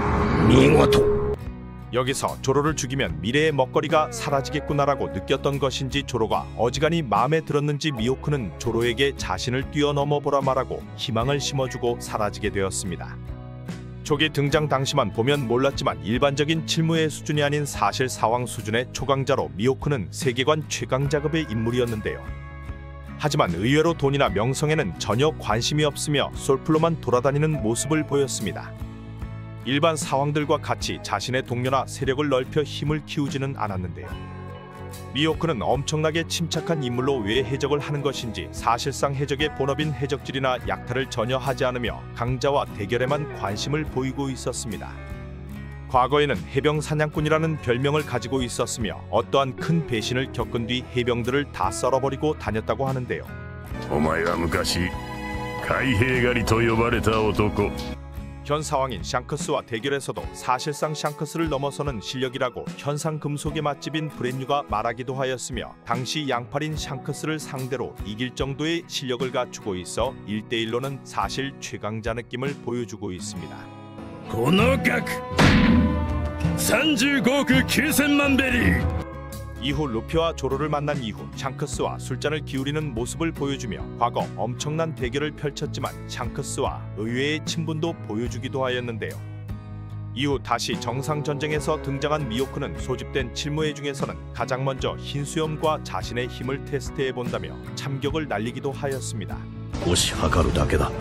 여기서 조로를 죽이면 미래의 먹거리가 사라지겠구나라고 느꼈던 것인지 조로가 어지간히 마음에 들었는지 미호크는 조로에게 자신을 뛰어넘어 보라 말하고 희망을 심어주고 사라지게 되었습니다. 초기 등장 당시만 보면 몰랐지만 일반적인 칠무의 수준이 아닌 사실 사왕 수준의 초강자로 미호크는 세계관 최강자급의 인물이었는데요. 하지만 의외로 돈이나 명성에는 전혀 관심이 없으며 솔플로만 돌아다니는 모습을 보였습니다. 일반 사왕들과 같이 자신의 동료나 세력을 넓혀 힘을 키우지는 않았는데요. 미호크는 엄청나게 침착한 인물로 왜 해적을 하는 것인지 사실상 해적의 본업인 해적질이나 약탈을 전혀 하지 않으며 강자와 대결에만 관심을 보이고 있었습니다. 과거에는 해병 사냥꾼이라는 별명을 가지고 있었으며 어떠한 큰 배신을 겪은 뒤 해병들을 다 썰어버리고 다녔다고 하는데요. お前は昔海兵狩りと呼ばれた男 현 사왕인 샹크스와 대결에서도 사실상 샹크스를 넘어서는 실력이라고 현상 금속의 맛집인 브랜뉴가 말하기도 하였으며 당시 양팔인 샹크스를 상대로 이길 정도의 실력을 갖추고 있어 일 대 일로는 사실 최강자 느낌을 보여주고 있습니다. この額さんじゅうごおくきゅうせんまんベリー 이후 루피와 조로를 만난 이후 샹크스와 술잔을 기울이는 모습을 보여주며 과거 엄청난 대결을 펼쳤지만 샹크스와 의외의 친분도 보여주기도 하였는데요. 이후 다시 정상전쟁에서 등장한 미호크는 소집된 칠무회 중에서는 가장 먼저 흰수염과 자신의 힘을 테스트해본다며 참격을 날리기도 하였습니다. 押し量るだけだ。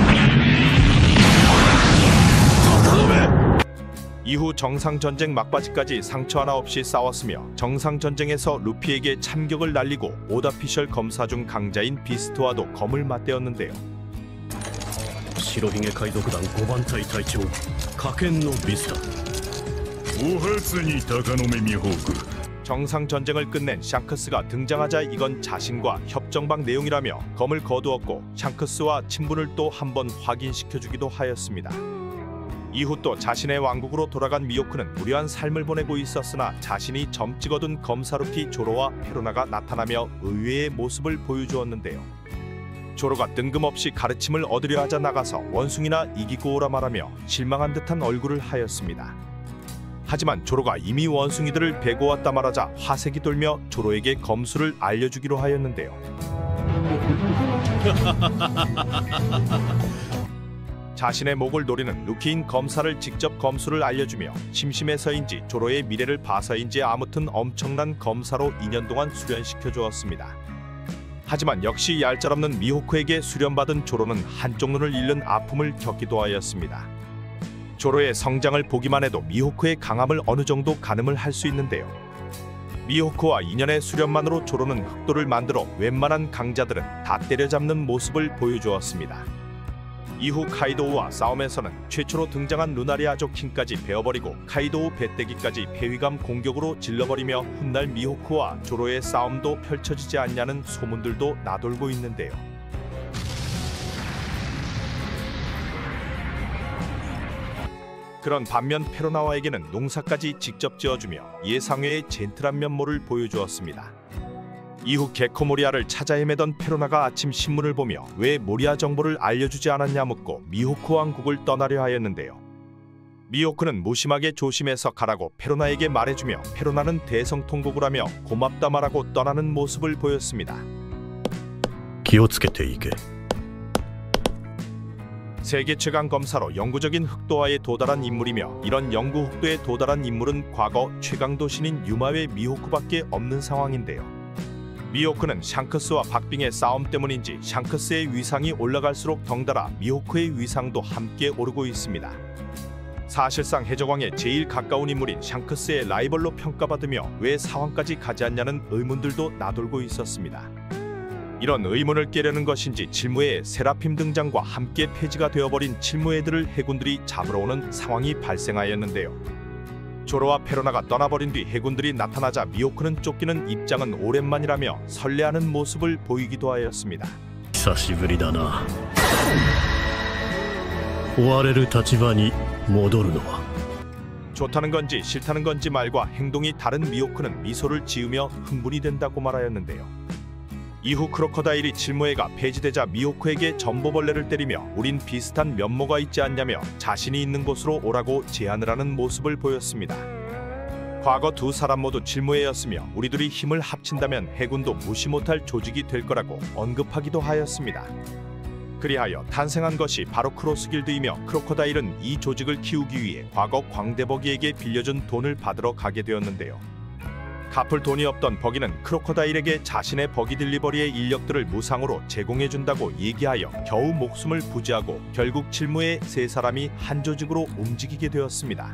이후 정상전쟁 막바지까지 상처 하나 없이 싸웠으며 정상전쟁에서 루피에게 참격을 날리고 오다피셜 검사 중 강자인 비스트와도 검을 맞대었는데요. 白ひげ海賊団ごばん隊隊長火剣のビスタ。 お初に鷹の目ミホーク 정상전쟁을 끝낸 샹크스가 등장하자 이건 자신과 협정방 내용이라며 검을 거두었고 샹크스와 친분을 또 한 번 확인시켜주기도 하였습니다. 이후 또 자신의 왕국으로 돌아간 미호크는 무료한 삶을 보내고 있었으나 자신이 점찍 얻은 검사루키 조로와 페로나가 나타나며 의외의 모습을 보여주었는데요. 조로가 뜬금없이 가르침을 얻으려 하자 나가서 원숭이나 이기고 오라 말하며 실망한 듯한 얼굴을 하였습니다. 하지만 조로가 이미 원숭이들을 베고 왔다 말하자 화색이 돌며 조로에게 검수를 알려주기로 하였는데요. 자신의 목을 노리는 루키인 검사를 직접 검수를 알려주며 심심해서인지 조로의 미래를 봐서인지 아무튼 엄청난 검사로 이 년 동안 수련시켜 주었습니다. 하지만 역시 얄짤없는 미호크에게 수련받은 조로는 한쪽 눈을 잃는 아픔을 겪기도 하였습니다. 조로의 성장을 보기만 해도 미호크의 강함을 어느 정도 가늠을 할 수 있는데요. 미호크와 이 년의 수련만으로 조로는 흑도를 만들어 웬만한 강자들은 다 때려잡는 모습을 보여주었습니다. 이후 카이도우와 싸움에서는 최초로 등장한 루나리아족 킹까지 베어버리고 카이도우 배때기까지 폐위감 공격으로 질러버리며 훗날 미호크와 조로의 싸움도 펼쳐지지 않냐는 소문들도 나돌고 있는데요. 그런 반면 페로나와에게는 농사까지 직접 지어주며 예상외의 젠틀한 면모를 보여주었습니다. 이후 게코 모리아를 찾아 헤매던 페로나가 아침 신문을 보며 왜 모리아 정보를 알려주지 않았냐 묻고 미호크 왕국을 떠나려 하였는데요. 미호크는 무심하게 조심해서 가라고 페로나에게 말해주며 페로나는 대성통곡을 하며 고맙다 말하고 떠나는 모습을 보였습니다. 気をつけていけ。 세계 최강 검사로 영구적인 흑도화에 도달한 인물이며 이런 영구 흑도에 도달한 인물은 과거 최강도 신인 유마의 미호크밖에 없는 상황인데요. 미호크는 샹크스와 박빙의 싸움 때문인지 샹크스의 위상이 올라갈수록 덩달아 미호크의 위상도 함께 오르고 있습니다. 사실상 해적왕에 제일 가까운 인물인 샹크스의 라이벌로 평가받으며 왜 사왕까지 가지 않냐는 의문들도 나돌고 있었습니다. 이런 의문을 깨려는 것인지 칠무회의 세라핌 등장과 함께 폐지가 되어버린 칠무회들을 해군들이 잡으러 오는 상황이 발생하였는데요. 조로와 페로나가 떠나버린 뒤 해군들이 나타나자 미호크는 쫓기는 입장은 오랜만이라며 설레하는 모습을 보이기도 하였습니다. 久しぶりだな。追われる立場に戻るのは 좋다는 건지 싫다는 건지 말과 행동이 다른 미호크는 미소를 지으며 흥분이 된다고 말하였는데요. 이후 크로커다일이 칠무회가 폐지되자 미호크에게 전보벌레를 때리며 우린 비슷한 면모가 있지 않냐며 자신이 있는 곳으로 오라고 제안을 하는 모습을 보였습니다. 과거 두 사람 모두 칠무회였으며 우리들이 힘을 합친다면 해군도 무시 못할 조직이 될 거라고 언급하기도 하였습니다. 그리하여 탄생한 것이 바로 크로스길드이며 크로커다일은 이 조직을 키우기 위해 과거 광대버기에게 빌려준 돈을 받으러 가게 되었는데요. 갚을 돈이 없던 버기는 크로커다일에게 자신의 버기 딜리버리의 인력들을 무상으로 제공해준다고 얘기하여 겨우 목숨을 부지하고 결국 칠무의 세 사람이 한 조직으로 움직이게 되었습니다.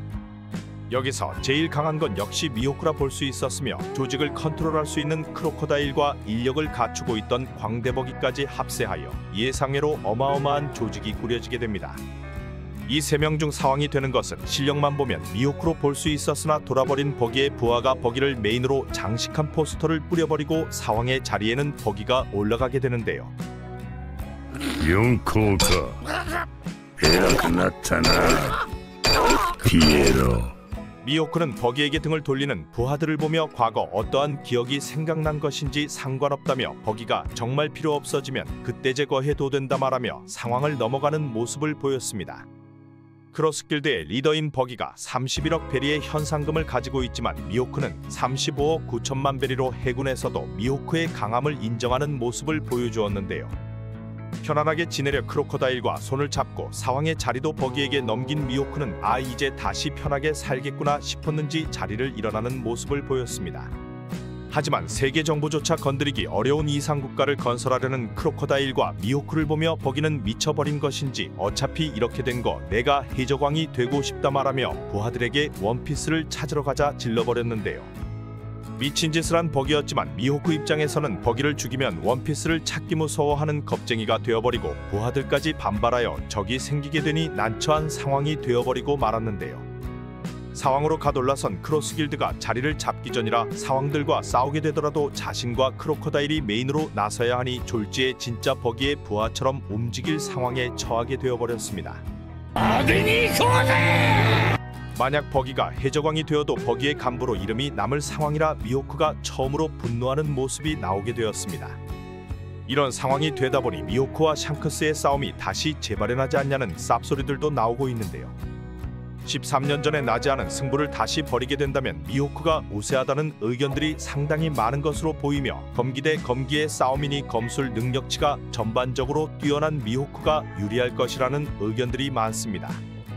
여기서 제일 강한 건 역시 미호크라 볼 수 있었으며 조직을 컨트롤할 수 있는 크로커다일과 인력을 갖추고 있던 광대버기까지 합세하여 예상외로 어마어마한 조직이 꾸려지게 됩니다. 이 세 명 중 사왕이 되는 것은 실력만 보면 미호크로 볼 수 있었으나 돌아버린 버기의 부하가 버기를 메인으로 장식한 포스터를 뿌려버리고 사왕의 자리에는 버기가 올라가게 되는데요. 四皇か偉くなったなピエロ 미호크는 버기에게 등을 돌리는 부하들을 보며 과거 어떠한 기억이 생각난 것인지 상관없다며 버기가 정말 필요 없어지면 그때 제거해도 된다 말하며 상황을 넘어가는 모습을 보였습니다. 크로스길드의 리더인 버기가 삼십일억 베리의 현상금을 가지고 있지만 미호크는 삼십오억 구천만 베리로 해군에서도 미호크의 강함을 인정하는 모습을 보여주었는데요. 편안하게 지내려 크로커다일과 손을 잡고 사왕의 자리도 버기에게 넘긴 미호크는 아 이제 다시 편하게 살겠구나 싶었는지 자리를 일어나는 모습을 보였습니다. 하지만 세계 정부조차 건드리기 어려운 이상국가를 건설하려는 크로커다일과 미호크를 보며 버기는 미쳐버린 것인지 어차피 이렇게 된 거 내가 해적왕이 되고 싶다 말하며 부하들에게 원피스를 찾으러 가자 질러버렸는데요. 미친 짓을 한 버기였지만 미호크 입장에서는 버기를 죽이면 원피스를 찾기 무서워하는 겁쟁이가 되어버리고 부하들까지 반발하여 적이 생기게 되니 난처한 상황이 되어버리고 말았는데요. 사왕으로 가돌라선 크로스길드가 자리를 잡기 전이라 사왕들과 싸우게 되더라도 자신과 크로커다일이 메인으로 나서야 하니 졸지에 진짜 버기의 부하처럼 움직일 상황에 처하게 되어버렸습니다. 만약 버기가 해적왕이 되어도 버기의 간부로 이름이 남을 상황이라 미호크가 처음으로 분노하는 모습이 나오게 되었습니다. 이런 상황이 되다 보니 미호크와 샹크스의 싸움이 다시 재발현하지 않냐는 쌉소리들도 나오고 있는데요. 십삼 년 전에 나지 않은 승부를 다시 벌이게 된다면 미호크가 우세하다는 의견들이 상당히 많은 것으로 보이며 검기 대 검기의 싸움이니 검술 능력치가 전반적으로 뛰어난 미호크가 유리할 것이라는 의견들이 많습니다.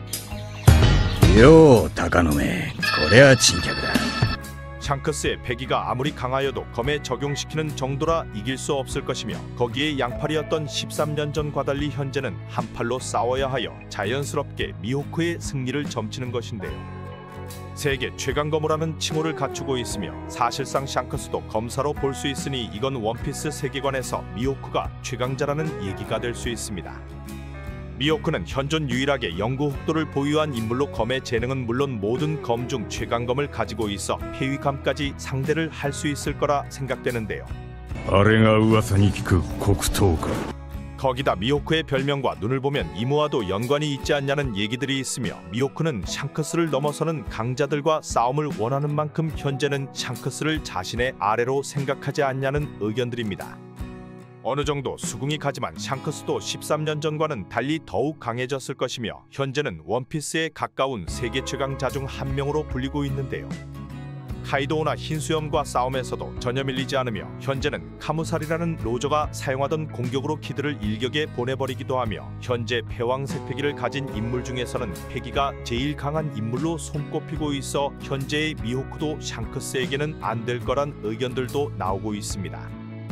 よう鷹の目これは珍客だ 샹크스의 패기가 아무리 강하여도 검에 적용시키는 정도라 이길 수 없을 것이며 거기에 양팔이었던 십삼 년 전과 달리 현재는 한 팔로 싸워야 하여 자연스럽게 미호크의 승리를 점치는 것인데요. 세계 최강검이라는 칭호를 갖추고 있으며 사실상 샹크스도 검사로 볼 수 있으니 이건 원피스 세계관에서 미호크가 최강자라는 얘기가 될 수 있습니다. 미호크는 현존 유일하게 영구 흑도를 보유한 인물로 검의 재능은 물론 모든 검 중 최강검을 가지고 있어 폐위감까지 상대를 할 수 있을 거라 생각되는데요. あれが噂に聞く黒刀か 거기다 미호크의 별명과 눈을 보면 이무와도 연관이 있지 않냐는 얘기들이 있으며 미호크는 샹크스를 넘어서는 강자들과 싸움을 원하는 만큼 현재는 샹크스를 자신의 아래로 생각하지 않냐는 의견들입니다. 어느 정도 수긍이 가지만 샹크스도 십삼 년 전과는 달리 더욱 강해졌을 것이며 현재는 원피스에 가까운 세계 최강자 중 한 명으로 불리고 있는데요. 카이도우나 흰수염과 싸움에서도 전혀 밀리지 않으며 현재는 카무살이라는 로저가 사용하던 공격으로 키드를 일격에 보내버리기도 하며 현재 패왕색 패기를 가진 인물 중에서는 패기가 제일 강한 인물로 손꼽히고 있어 현재의 미호크도 샹크스에게는 안 될 거란 의견들도 나오고 있습니다.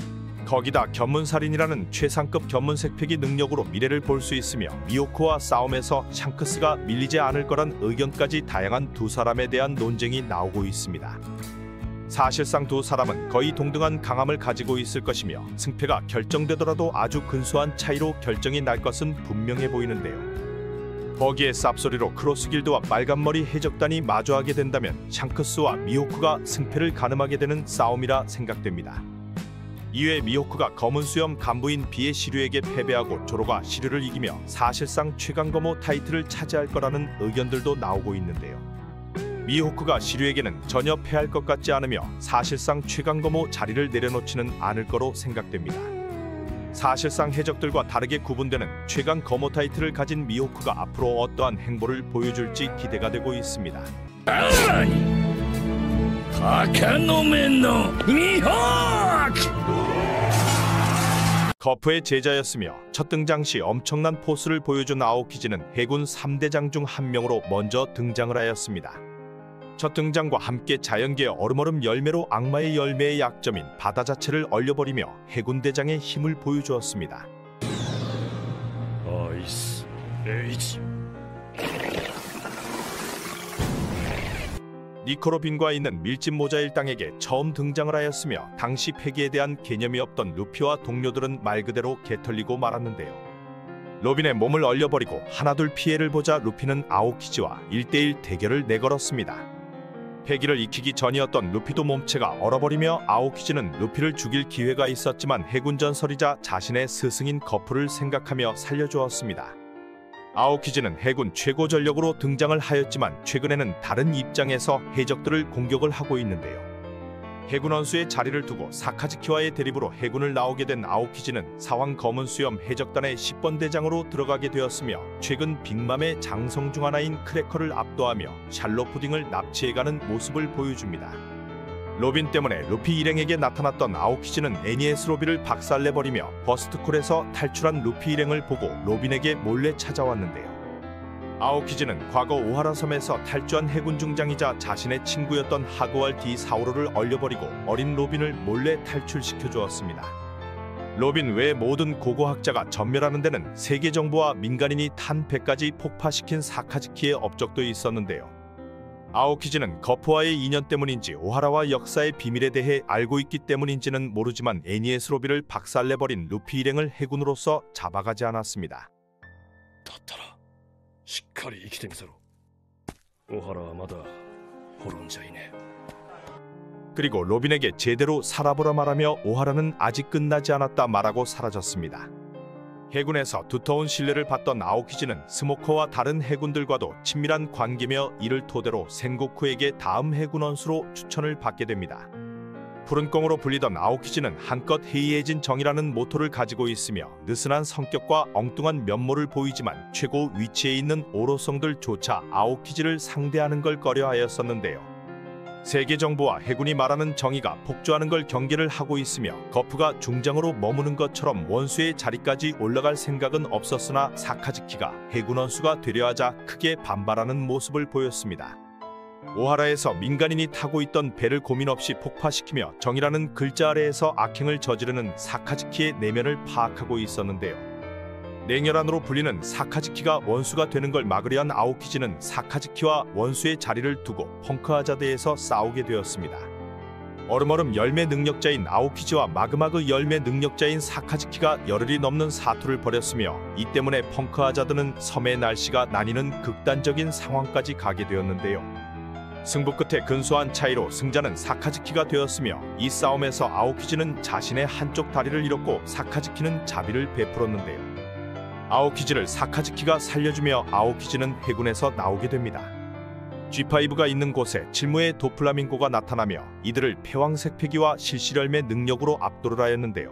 거기다 견문살인이라는 최상급 견문색패기 능력으로 미래를 볼 수 있으며 미호크와 싸움에서 샹크스가 밀리지 않을 거란 의견까지 다양한 두 사람에 대한 논쟁이 나오고 있습니다. 사실상 두 사람은 거의 동등한 강함을 가지고 있을 것이며 승패가 결정되더라도 아주 근소한 차이로 결정이 날 것은 분명해 보이는데요. 거기에 쌉소리로 크로스길드와 빨간머리 해적단이 마주하게 된다면 샹크스와 미호크가 승패를 가늠하게 되는 싸움이라 생각됩니다. 이외 미호크가 검은 수염 간부인 비의 시류에게 패배하고 조로가 시류를 이기며 사실상 최강검호 타이틀을 차지할 거라는 의견들도 나오고 있는데요. 미호크가 시류에게는 전혀 패할 것 같지 않으며 사실상 최강검호 자리를 내려놓지는 않을 거로 생각됩니다. 사실상 해적들과 다르게 구분되는 최강검호 타이틀을 가진 미호크가 앞으로 어떠한 행보를 보여줄지 기대가 되고 있습니다. 타카노멘노 미호크! 거프의 제자였으며 첫 등장 시 엄청난 포스를 보여준 아오키즈는 해군 삼 대장 중 한 명으로 먼저 등장을 하였습니다. 첫 등장과 함께 자연계의 얼음얼음 열매로 악마의 열매의 약점인 바다 자체를 얼려버리며 해군 대장의 힘을 보여주었습니다. 아이스 에이지. 니코로빈과 있는 밀짚 모자 일당에게 처음 등장을 하였으며 당시 패기에 대한 개념이 없던 루피와 동료들은 말 그대로 개털리고 말았는데요. 로빈의 몸을 얼려버리고 하나둘 피해를 보자 루피는 아오키즈와 일 대일 대결을 내걸었습니다. 패기를 익히기 전이었던 루피도 몸체가 얼어버리며 아오키즈는 루피를 죽일 기회가 있었지만 해군 전설이자 자신의 스승인 거프를 생각하며 살려주었습니다. 아오키즈는 해군 최고 전력으로 등장을 하였지만 최근에는 다른 입장에서 해적들을 공격을 하고 있는데요. 해군 원수의 자리를 두고 사카즈키와의 대립으로 해군을 나오게 된 아오키즈는 사왕 검은 수염 해적단의 십 번 대장으로 들어가게 되었으며 최근 빅맘의 장성 중 하나인 크래커를 압도하며 샬로 푸딩을 납치해가는 모습을 보여줍니다. 로빈 때문에 루피 일행에게 나타났던 아오키즈는 애니에스 로비를 박살내버리며 버스트콜에서 탈출한 루피 일행을 보고 로빈에게 몰래 찾아왔는데요. 아오키즈는 과거 오하라 섬에서 탈주한 해군 중장이자 자신의 친구였던 하그왈 디 사우로를 얼려버리고 어린 로빈을 몰래 탈출시켜 주었습니다. 로빈 외 모든 고고학자가 전멸하는 데는 세계 정부와 민간인이 탄 배까지 폭파시킨 사카즈키의 업적도 있었는데요. 아오키즈는 거프와의 인연 때문인지 오하라와 역사의 비밀에 대해 알고 있기 때문인지는 모르지만 애니에스 로비를 박살내버린 루피 일행을 해군으로서 잡아가지 않았습니다. だったらしっかり生きてみせろ。小原はまだ滅んじゃいねえ。 그리고 로빈에게 제대로 살아보라 말하며 오하라는 아직 끝나지 않았다 말하고 사라졌습니다. 해군에서 두터운 신뢰를 받던 아오키즈는 스모커와 다른 해군들과도 친밀한 관계며 이를 토대로 센고쿠에게 다음 해군 원수로 추천을 받게 됩니다. 푸른 꽁으로 불리던 아오키즈는 한껏 해이해진 정이라는 모토를 가지고 있으며 느슨한 성격과 엉뚱한 면모를 보이지만 최고 위치에 있는 오로성들조차 아오키즈를 상대하는 걸 꺼려하였었는데요. 세계 정부와 해군이 말하는 정의가 폭주하는 걸 경계를 하고 있으며 거프가 중장으로 머무는 것처럼 원수의 자리까지 올라갈 생각은 없었으나 사카즈키가 해군 원수가 되려 하자 크게 반발하는 모습을 보였습니다. 오하라에서 민간인이 타고 있던 배를 고민 없이 폭파시키며 정의라는 글자 아래에서 악행을 저지르는 사카즈키의 내면을 파악하고 있었는데요. 냉혈한으로 불리는 사카즈키가 원수가 되는 걸 막으려 한 아오키즈는 사카즈키와 원수의 자리를 두고 펑크아자드에서 싸우게 되었습니다. 얼음얼음 열매 능력자인 아오키즈와 마그마그 열매 능력자인 사카즈키가 열흘이 넘는 사투를 벌였으며 이 때문에 펑크아자드는 섬의 날씨가 나뉘는 극단적인 상황까지 가게 되었는데요. 승부 끝에 근소한 차이로 승자는 사카즈키가 되었으며 이 싸움에서 아오키즈는 자신의 한쪽 다리를 잃었고 사카즈키는 자비를 베풀었는데요. 아오키즈를 사카즈키가 살려주며 아오키즈는 해군에서 나오게 됩니다. 지 파이브가 있는 곳에 칠무의 도플라밍고가 나타나며 이들을 패왕색 패기와 실실열매 능력으로 압도를 하였는데요.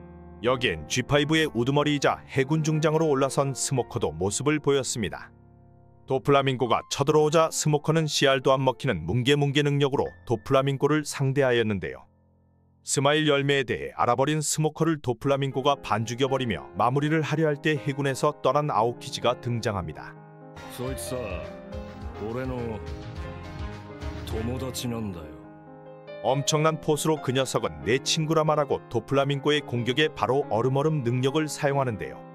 여기엔 지 파이브의 우두머리이자 해군 중장으로 올라선 스모커도 모습을 보였습니다. 도플라밍고가 쳐들어오자 스모커는 씨알도 안 먹히는 뭉게뭉게 능력으로 도플라밍고를 상대하였는데요. 스마일 열매에 대해 알아버린 스모커를 도플라밍고가 반죽여버리며 마무리를 하려 할 때 해군에서 떠난 아오키즈가 등장합니다. そいつさ、俺の友達なんだよ。 엄청난 포수로 그 녀석은 내 친구라 말하고 도플라밍고의 공격에 바로 얼음얼음 능력을 사용하는데요.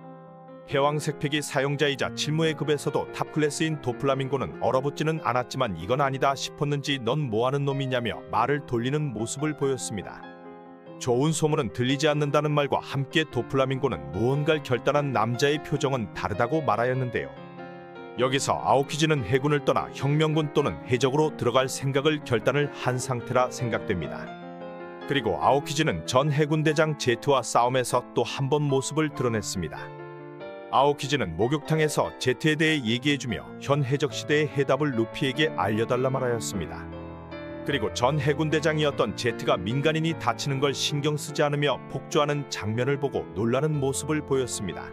해왕색패기 사용자이자 칠무의 급에서도 탑클래스인 도플라밍고는 얼어붙지는 않았지만 이건 아니다 싶었는지 넌 뭐하는 놈이냐며 말을 돌리는 모습을 보였습니다. 좋은 소문은 들리지 않는다는 말과 함께 도플라밍고는 무언가를 결단한 남자의 표정은 다르다고 말하였는데요. 여기서 아오키즈는 해군을 떠나 혁명군 또는 해적으로 들어갈 생각을 결단을 한 상태라 생각됩니다. 그리고 아오키즈는 전 해군대장 제트와 싸움에서 또 한 번 모습을 드러냈습니다. 아오키즈는 목욕탕에서 제트에 대해 얘기해주며 현 해적시대의 해답을 루피에게 알려달라 말하였습니다. 그리고 전 해군대장이었던 제트가 민간인이 다치는 걸 신경 쓰지 않으며 폭주하는 장면을 보고 놀라는 모습을 보였습니다.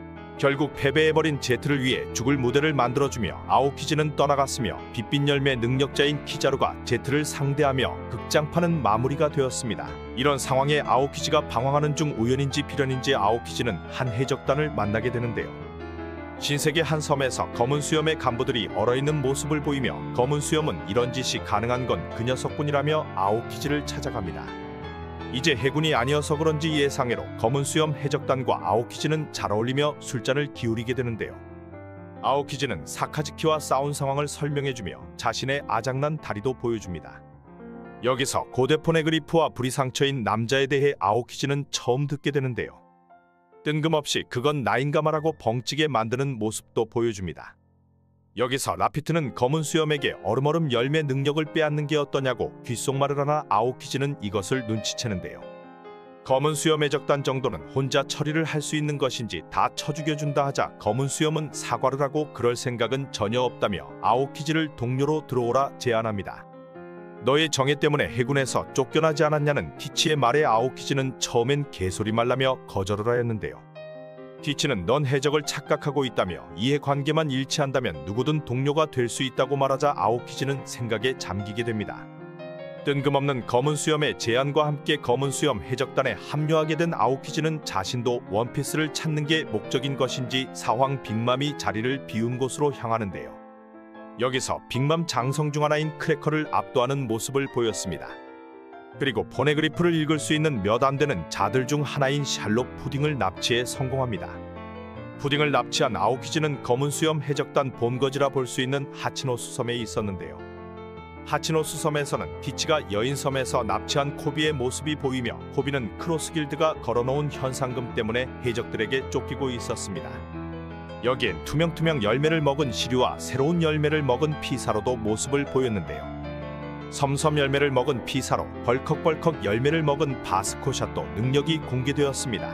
결국 패배해버린 제트를 위해 죽을 무대를 만들어주며 아오키즈는 떠나갔으며 빛빛 열매 능력자인 키자루가 제트를 상대하며 극장판은 마무리가 되었습니다. 이런 상황에 아오키즈가 방황하는 중 우연인지 필연인지 아오키즈는 한 해적단을 만나게 되는데요. 신세계 한 섬에서 검은 수염의 간부들이 얼어있는 모습을 보이며 검은 수염은 이런 짓이 가능한 건 그 녀석뿐이라며 아오키즈를 찾아갑니다. 이제 해군이 아니어서 그런지 예상외로 검은 수염 해적단과 아오키즈는 잘 어울리며 술잔을 기울이게 되는데요. 아오키즈는 사카즈키와 싸운 상황을 설명해주며 자신의 아작난 다리도 보여줍니다. 여기서 고대폰의 그리프와 불이 상처인 남자에 대해 아오키즈는 처음 듣게 되는데요. 뜬금없이 그건 나인가 말하고 벙찌게 만드는 모습도 보여줍니다. 여기서 라피트는 검은 수염에게 얼음얼음 열매 능력을 빼앗는 게 어떠냐고 귓속말을 하나 아오키즈는 이것을 눈치채는데요. 검은 수염 해적단 정도는 혼자 처리를 할 수 있는 것인지 다 쳐죽여준다 하자 검은 수염은 사과를 하고 그럴 생각은 전혀 없다며 아오키즈를 동료로 들어오라 제안합니다. 너의 정예 때문에 해군에서 쫓겨나지 않았냐는 티치의 말에 아오키즈는 처음엔 개소리 말라며 거절을 하였는데요. 티치는 넌 해적을 착각하고 있다며 이해관계만 일치한다면 누구든 동료가 될 수 있다고 말하자 아오키즈는 생각에 잠기게 됩니다. 뜬금없는 검은 수염의 제안과 함께 검은 수염 해적단에 합류하게 된 아오키즈는 자신도 원피스를 찾는 게 목적인 것인지 사황 빅맘이 자리를 비운 곳으로 향하는데요. 여기서 빅맘 장성 중 하나인 크래커를 압도하는 모습을 보였습니다. 그리고 포네그리프를 읽을 수 있는 몇 안 되는 자들 중 하나인 샬롯 푸딩을 납치에 성공합니다. 푸딩을 납치한 아오키즈는 검은 수염 해적단 본거지라 볼 수 있는 하치노수 섬에 있었는데요. 하치노수 섬에서는 티치가 여인섬에서 납치한 코비의 모습이 보이며 코비는 크로스 길드가 걸어놓은 현상금 때문에 해적들에게 쫓기고 있었습니다. 여기엔 투명투명 열매를 먹은 시류와 새로운 열매를 먹은 피사로도 모습을 보였는데요. 섬섬 열매를 먹은 피사로, 벌컥벌컥 열매를 먹은 바스코샷도 능력이 공개되었습니다.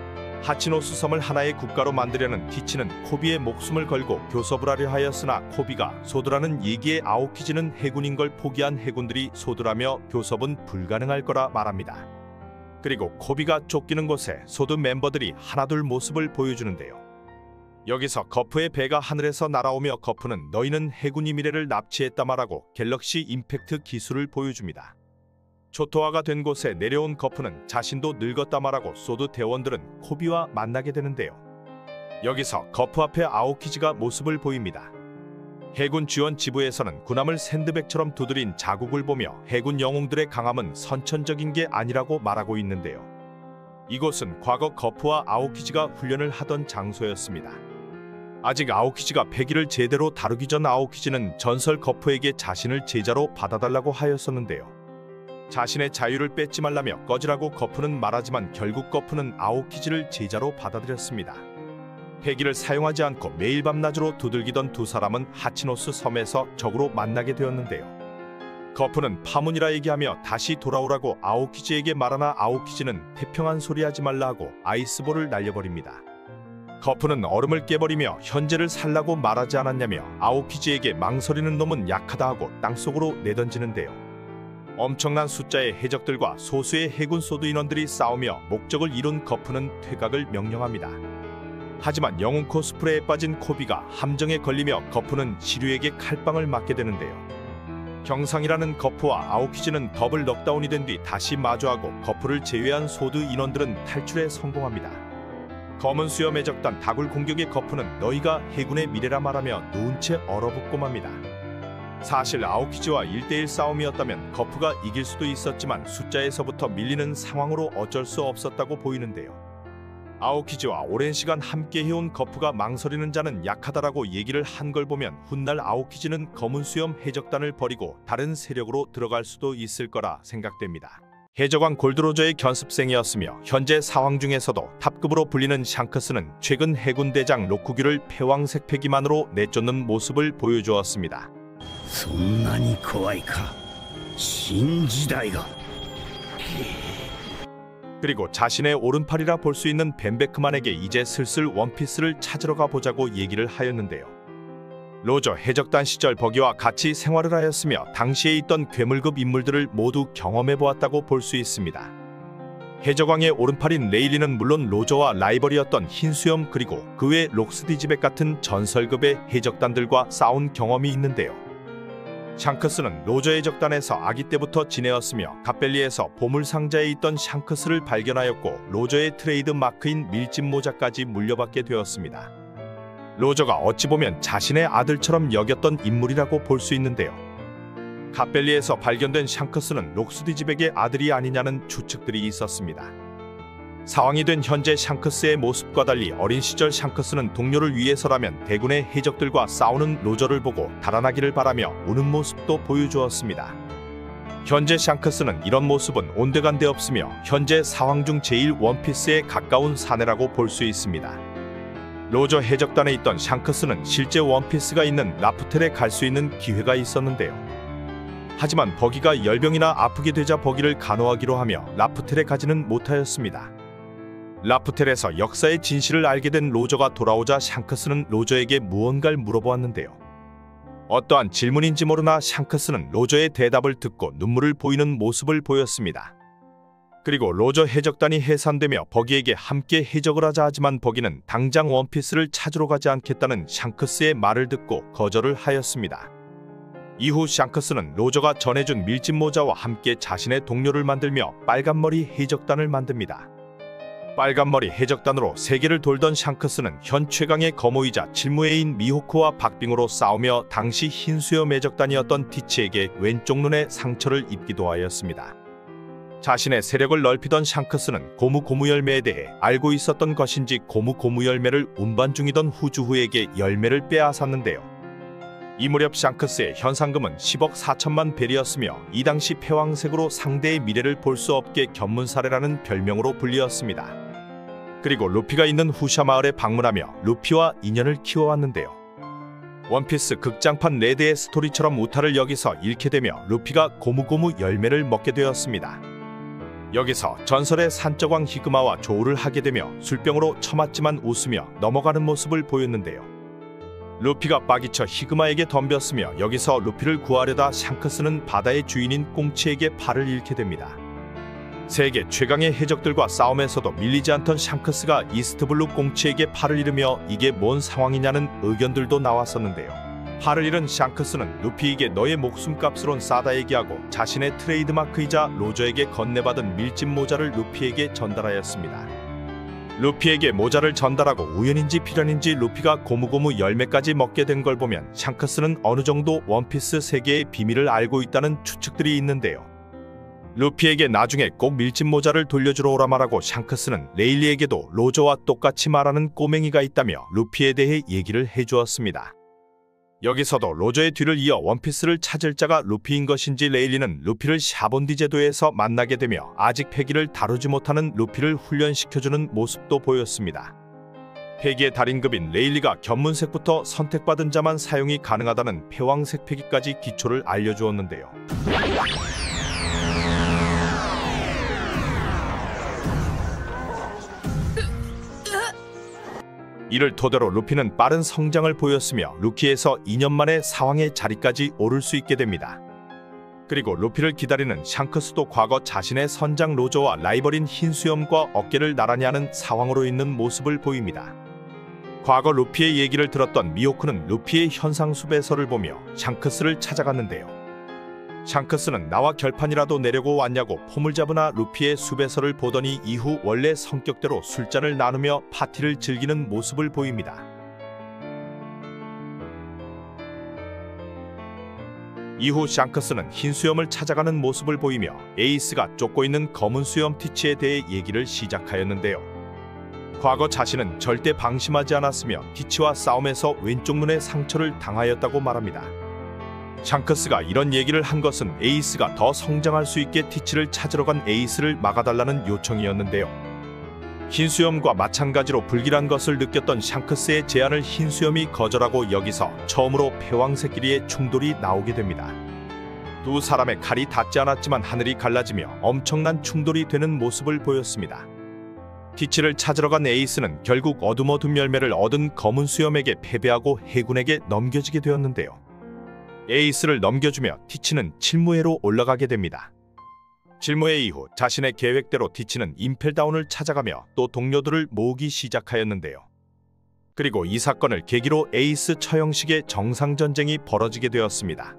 하치노수 섬을 하나의 국가로 만들려는 티치는 코비의 목숨을 걸고 교섭을 하려 하였으나 코비가 소드라는 얘기에 아오키즈는 해군인 걸 포기한 해군들이 소드라며 교섭은 불가능할 거라 말합니다. 그리고 코비가 쫓기는 곳에 소드 멤버들이 하나둘 모습을 보여주는데요. 여기서 거프의 배가 하늘에서 날아오며 거프는 너희는 해군이 미래를 납치했다 말하고 갤럭시 임팩트 기술을 보여줍니다. 초토화가 된 곳에 내려온 거프는 자신도 늙었다 말하고 소드 대원들은 코비와 만나게 되는데요. 여기서 거프 앞에 아오키즈가 모습을 보입니다. 해군 지원 지부에서는 군함을 샌드백처럼 두드린 자국을 보며 해군 영웅들의 강함은 선천적인 게 아니라고 말하고 있는데요. 이곳은 과거 거프와 아오키즈가 훈련을 하던 장소였습니다. 아직 아오키즈가 패기를 제대로 다루기 전 아오키즈는 전설 거프에게 자신을 제자로 받아달라고 하였었는데요. 자신의 자유를 뺏지 말라며 꺼지라고 거프는 말하지만 결국 거프는 아오키즈를 제자로 받아들였습니다. 패기를 사용하지 않고 매일 밤낮으로 두들기던 두 사람은 하치노스 섬에서 적으로 만나게 되었는데요. 거프는 파문이라 얘기하며 다시 돌아오라고 아오키즈에게 말하나 아오키즈는 태평한 소리 하지 말라 하고 아이스볼을 날려버립니다. 거프는 얼음을 깨버리며 현재를 살라고 말하지 않았냐며 아오키즈에게 망설이는 놈은 약하다 하고 땅속으로 내던지는데요. 엄청난 숫자의 해적들과 소수의 해군 소드 인원들이 싸우며 목적을 이룬 거프는 퇴각을 명령합니다. 하지만 영웅 코스프레에 빠진 코비가 함정에 걸리며 거프는 시류에게 칼빵을 맞게 되는데요. 경상이라는 거프와 아오키즈는 더블 넉다운이 된 뒤 다시 마주하고 거프를 제외한 소드 인원들은 탈출에 성공합니다. 검은 수염 해적단 다굴 공격의 거프는 너희가 해군의 미래라 말하며 누운 채 얼어붙고 맙니다. 사실 아오키지와 일 대일 싸움이었다면 거프가 이길 수도 있었지만 숫자에서부터 밀리는 상황으로 어쩔 수 없었다고 보이는데요. 아오키지와 오랜 시간 함께 해온 거프가 망설이는 자는 약하다라고 얘기를 한 걸 보면 훗날 아오키지는 검은 수염 해적단을 버리고 다른 세력으로 들어갈 수도 있을 거라 생각됩니다. 해적왕 골드로저의 견습생이었으며 현재 사왕 중에서도 탑급으로 불리는 샹크스는 최근 해군 대장 로쿠규를 패왕색 패기만으로 내쫓는 모습을 보여주었습니다. そんなに怖いか新時代が 그리고 자신의 오른팔이라 볼 수 있는 벤베크만에게 이제 슬슬 원피스를 찾으러 가보자고 얘기를 하였는데요. 로저 해적단 시절 버기와 같이 생활을 하였으며 당시에 있던 괴물급 인물들을 모두 경험해보았다고 볼 수 있습니다. 해적왕의 오른팔인 레일리는 물론 로저와 라이벌이었던 흰수염 그리고 그 외 록스디지백 같은 전설급의 해적단들과 싸운 경험이 있는데요. 샹크스는 로저 해적단에서 아기 때부터 지내었으며 갓벨리에서 보물상자에 있던 샹크스를 발견하였고 로저의 트레이드 마크인 밀짚 모자까지 물려받게 되었습니다. 로저가 어찌 보면 자신의 아들처럼 여겼던 인물이라고 볼 수 있는데요. 갓벨리에서 발견된 샹크스는 록스디지백의 아들이 아니냐는 추측들이 있었습니다. 사왕이 된 현재 샹크스의 모습과 달리 어린 시절 샹크스는 동료를 위해서라면 대군의 해적들과 싸우는 로저를 보고 달아나기를 바라며 우는 모습도 보여주었습니다. 현재 샹크스는 이런 모습은 온데간데 없으며 현재 사왕 중 제일 원피스에 가까운 사내라고 볼 수 있습니다. 로저 해적단에 있던 샹크스는 실제 원피스가 있는 라프텔에 갈 수 있는 기회가 있었는데요. 하지만 버기가 열병이나 아프게 되자 버기를 간호하기로 하며 라프텔에 가지는 못하였습니다. 라프텔에서 역사의 진실을 알게 된 로저가 돌아오자 샹크스는 로저에게 무언가를 물어보았는데요. 어떠한 질문인지 모르나 샹크스는 로저의 대답을 듣고 눈물을 보이는 모습을 보였습니다. 그리고 로저 해적단이 해산되며 버기에게 함께 해적을 하자 하지만 버기는 당장 원피스를 찾으러 가지 않겠다는 샹크스의 말을 듣고 거절을 하였습니다. 이후 샹크스는 로저가 전해준 밀짚 모자와 함께 자신의 동료를 만들며 빨간머리 해적단을 만듭니다. 빨간머리 해적단으로 세계를 돌던 샹크스는 현 최강의 거모이자 칠무애인 미호크와 박빙으로 싸우며 당시 흰수염 해적단이었던 티치에게 왼쪽 눈에 상처를 입기도 하였습니다. 자신의 세력을 넓히던 샹크스는 고무 고무 열매에 대해 알고 있었던 것인지 고무 고무 열매를 운반 중이던 후주후에게 열매를 빼앗았는데요. 이 무렵 샹크스의 현상금은 십억 사천만 벨이었으며 이 당시 패왕색으로 상대의 미래를 볼 수 없게 견문사례라는 별명으로 불리었습니다. 그리고 루피가 있는 후샤 마을에 방문하며 루피와 인연을 키워왔는데요. 원피스 극장판 레드의 스토리처럼 우타를 여기서 잃게 되며 루피가 고무고무 열매를 먹게 되었습니다. 여기서 전설의 산적왕 히그마와 조우를 하게 되며 술병으로 처맞지만 웃으며 넘어가는 모습을 보였는데요. 루피가 빠기쳐 히그마에게 덤볐으며 여기서 루피를 구하려다 샹크스는 바다의 주인인 꽁치에게 팔을 잃게 됩니다. 세계 최강의 해적들과 싸움에서도 밀리지 않던 샹크스가 이스트블루 꽁치에게 팔을 잃으며 이게 뭔 상황이냐는 의견들도 나왔었는데요. 팔을 잃은 샹크스는 루피에게 너의 목숨값으론 싸다 얘기하고 자신의 트레이드마크이자 로저에게 건네받은 밀짚 모자를 루피에게 전달하였습니다. 루피에게 모자를 전달하고 우연인지 필연인지 루피가 고무고무 열매까지 먹게 된 걸 보면 샹크스는 어느 정도 원피스 세계의 비밀을 알고 있다는 추측들이 있는데요. 루피에게 나중에 꼭 밀짚 모자를 돌려주러 오라 말하고 샹크스는 레일리에게도 로저와 똑같이 말하는 꼬맹이가 있다며 루피에 대해 얘기를 해주었습니다. 여기서도 로저의 뒤를 이어 원피스를 찾을 자가 루피인 것인지 레일리는 루피를 샤본디 제도에서 만나게 되며 아직 패기를 다루지 못하는 루피를 훈련시켜주는 모습도 보였습니다. 패기의 달인급인 레일리가 견문색부터 선택받은 자만 사용이 가능하다는 패왕색 패기까지 기초를 알려주었는데요. 이를 토대로 루피는 빠른 성장을 보였으며 루키에서 이 년 만에 사왕의 자리까지 오를 수 있게 됩니다. 그리고 루피를 기다리는 샹크스도 과거 자신의 선장 로저와 라이벌인 흰수염과 어깨를 나란히 하는 사왕으로 있는 모습을 보입니다. 과거 루피의 얘기를 들었던 미호크는 루피의 현상수배서를 보며 샹크스를 찾아갔는데요. 샹크스는 나와 결판이라도 내려고 왔냐고 폼을 잡으나 루피의 수배서를 보더니 이후 원래 성격대로 술잔을 나누며 파티를 즐기는 모습을 보입니다. 이후 샹크스는 흰 수염을 찾아가는 모습을 보이며 에이스가 쫓고 있는 검은 수염 티치에 대해 얘기를 시작하였는데요. 과거 자신은 절대 방심하지 않았으며 티치와 싸움에서 왼쪽 눈에 상처를 당하였다고 말합니다. 샹크스가 이런 얘기를 한 것은 에이스가 더 성장할 수 있게 티치를 찾으러 간 에이스를 막아달라는 요청이었는데요. 흰수염과 마찬가지로 불길한 것을 느꼈던 샹크스의 제안을 흰수염이 거절하고 여기서 처음으로 패왕새끼리의 충돌이 나오게 됩니다. 두 사람의 칼이 닿지 않았지만 하늘이 갈라지며 엄청난 충돌이 되는 모습을 보였습니다. 티치를 찾으러 간 에이스는 결국 어둠어둠 열매를 얻은 검은 수염에게 패배하고 해군에게 넘겨지게 되었는데요. 에이스를 넘겨주며 티치는 칠무회로 올라가게 됩니다. 칠무회 이후 자신의 계획대로 티치는 임펠다운을 찾아가며 또 동료들을 모으기 시작하였는데요. 그리고 이 사건을 계기로 에이스 처형식의 정상전쟁이 벌어지게 되었습니다.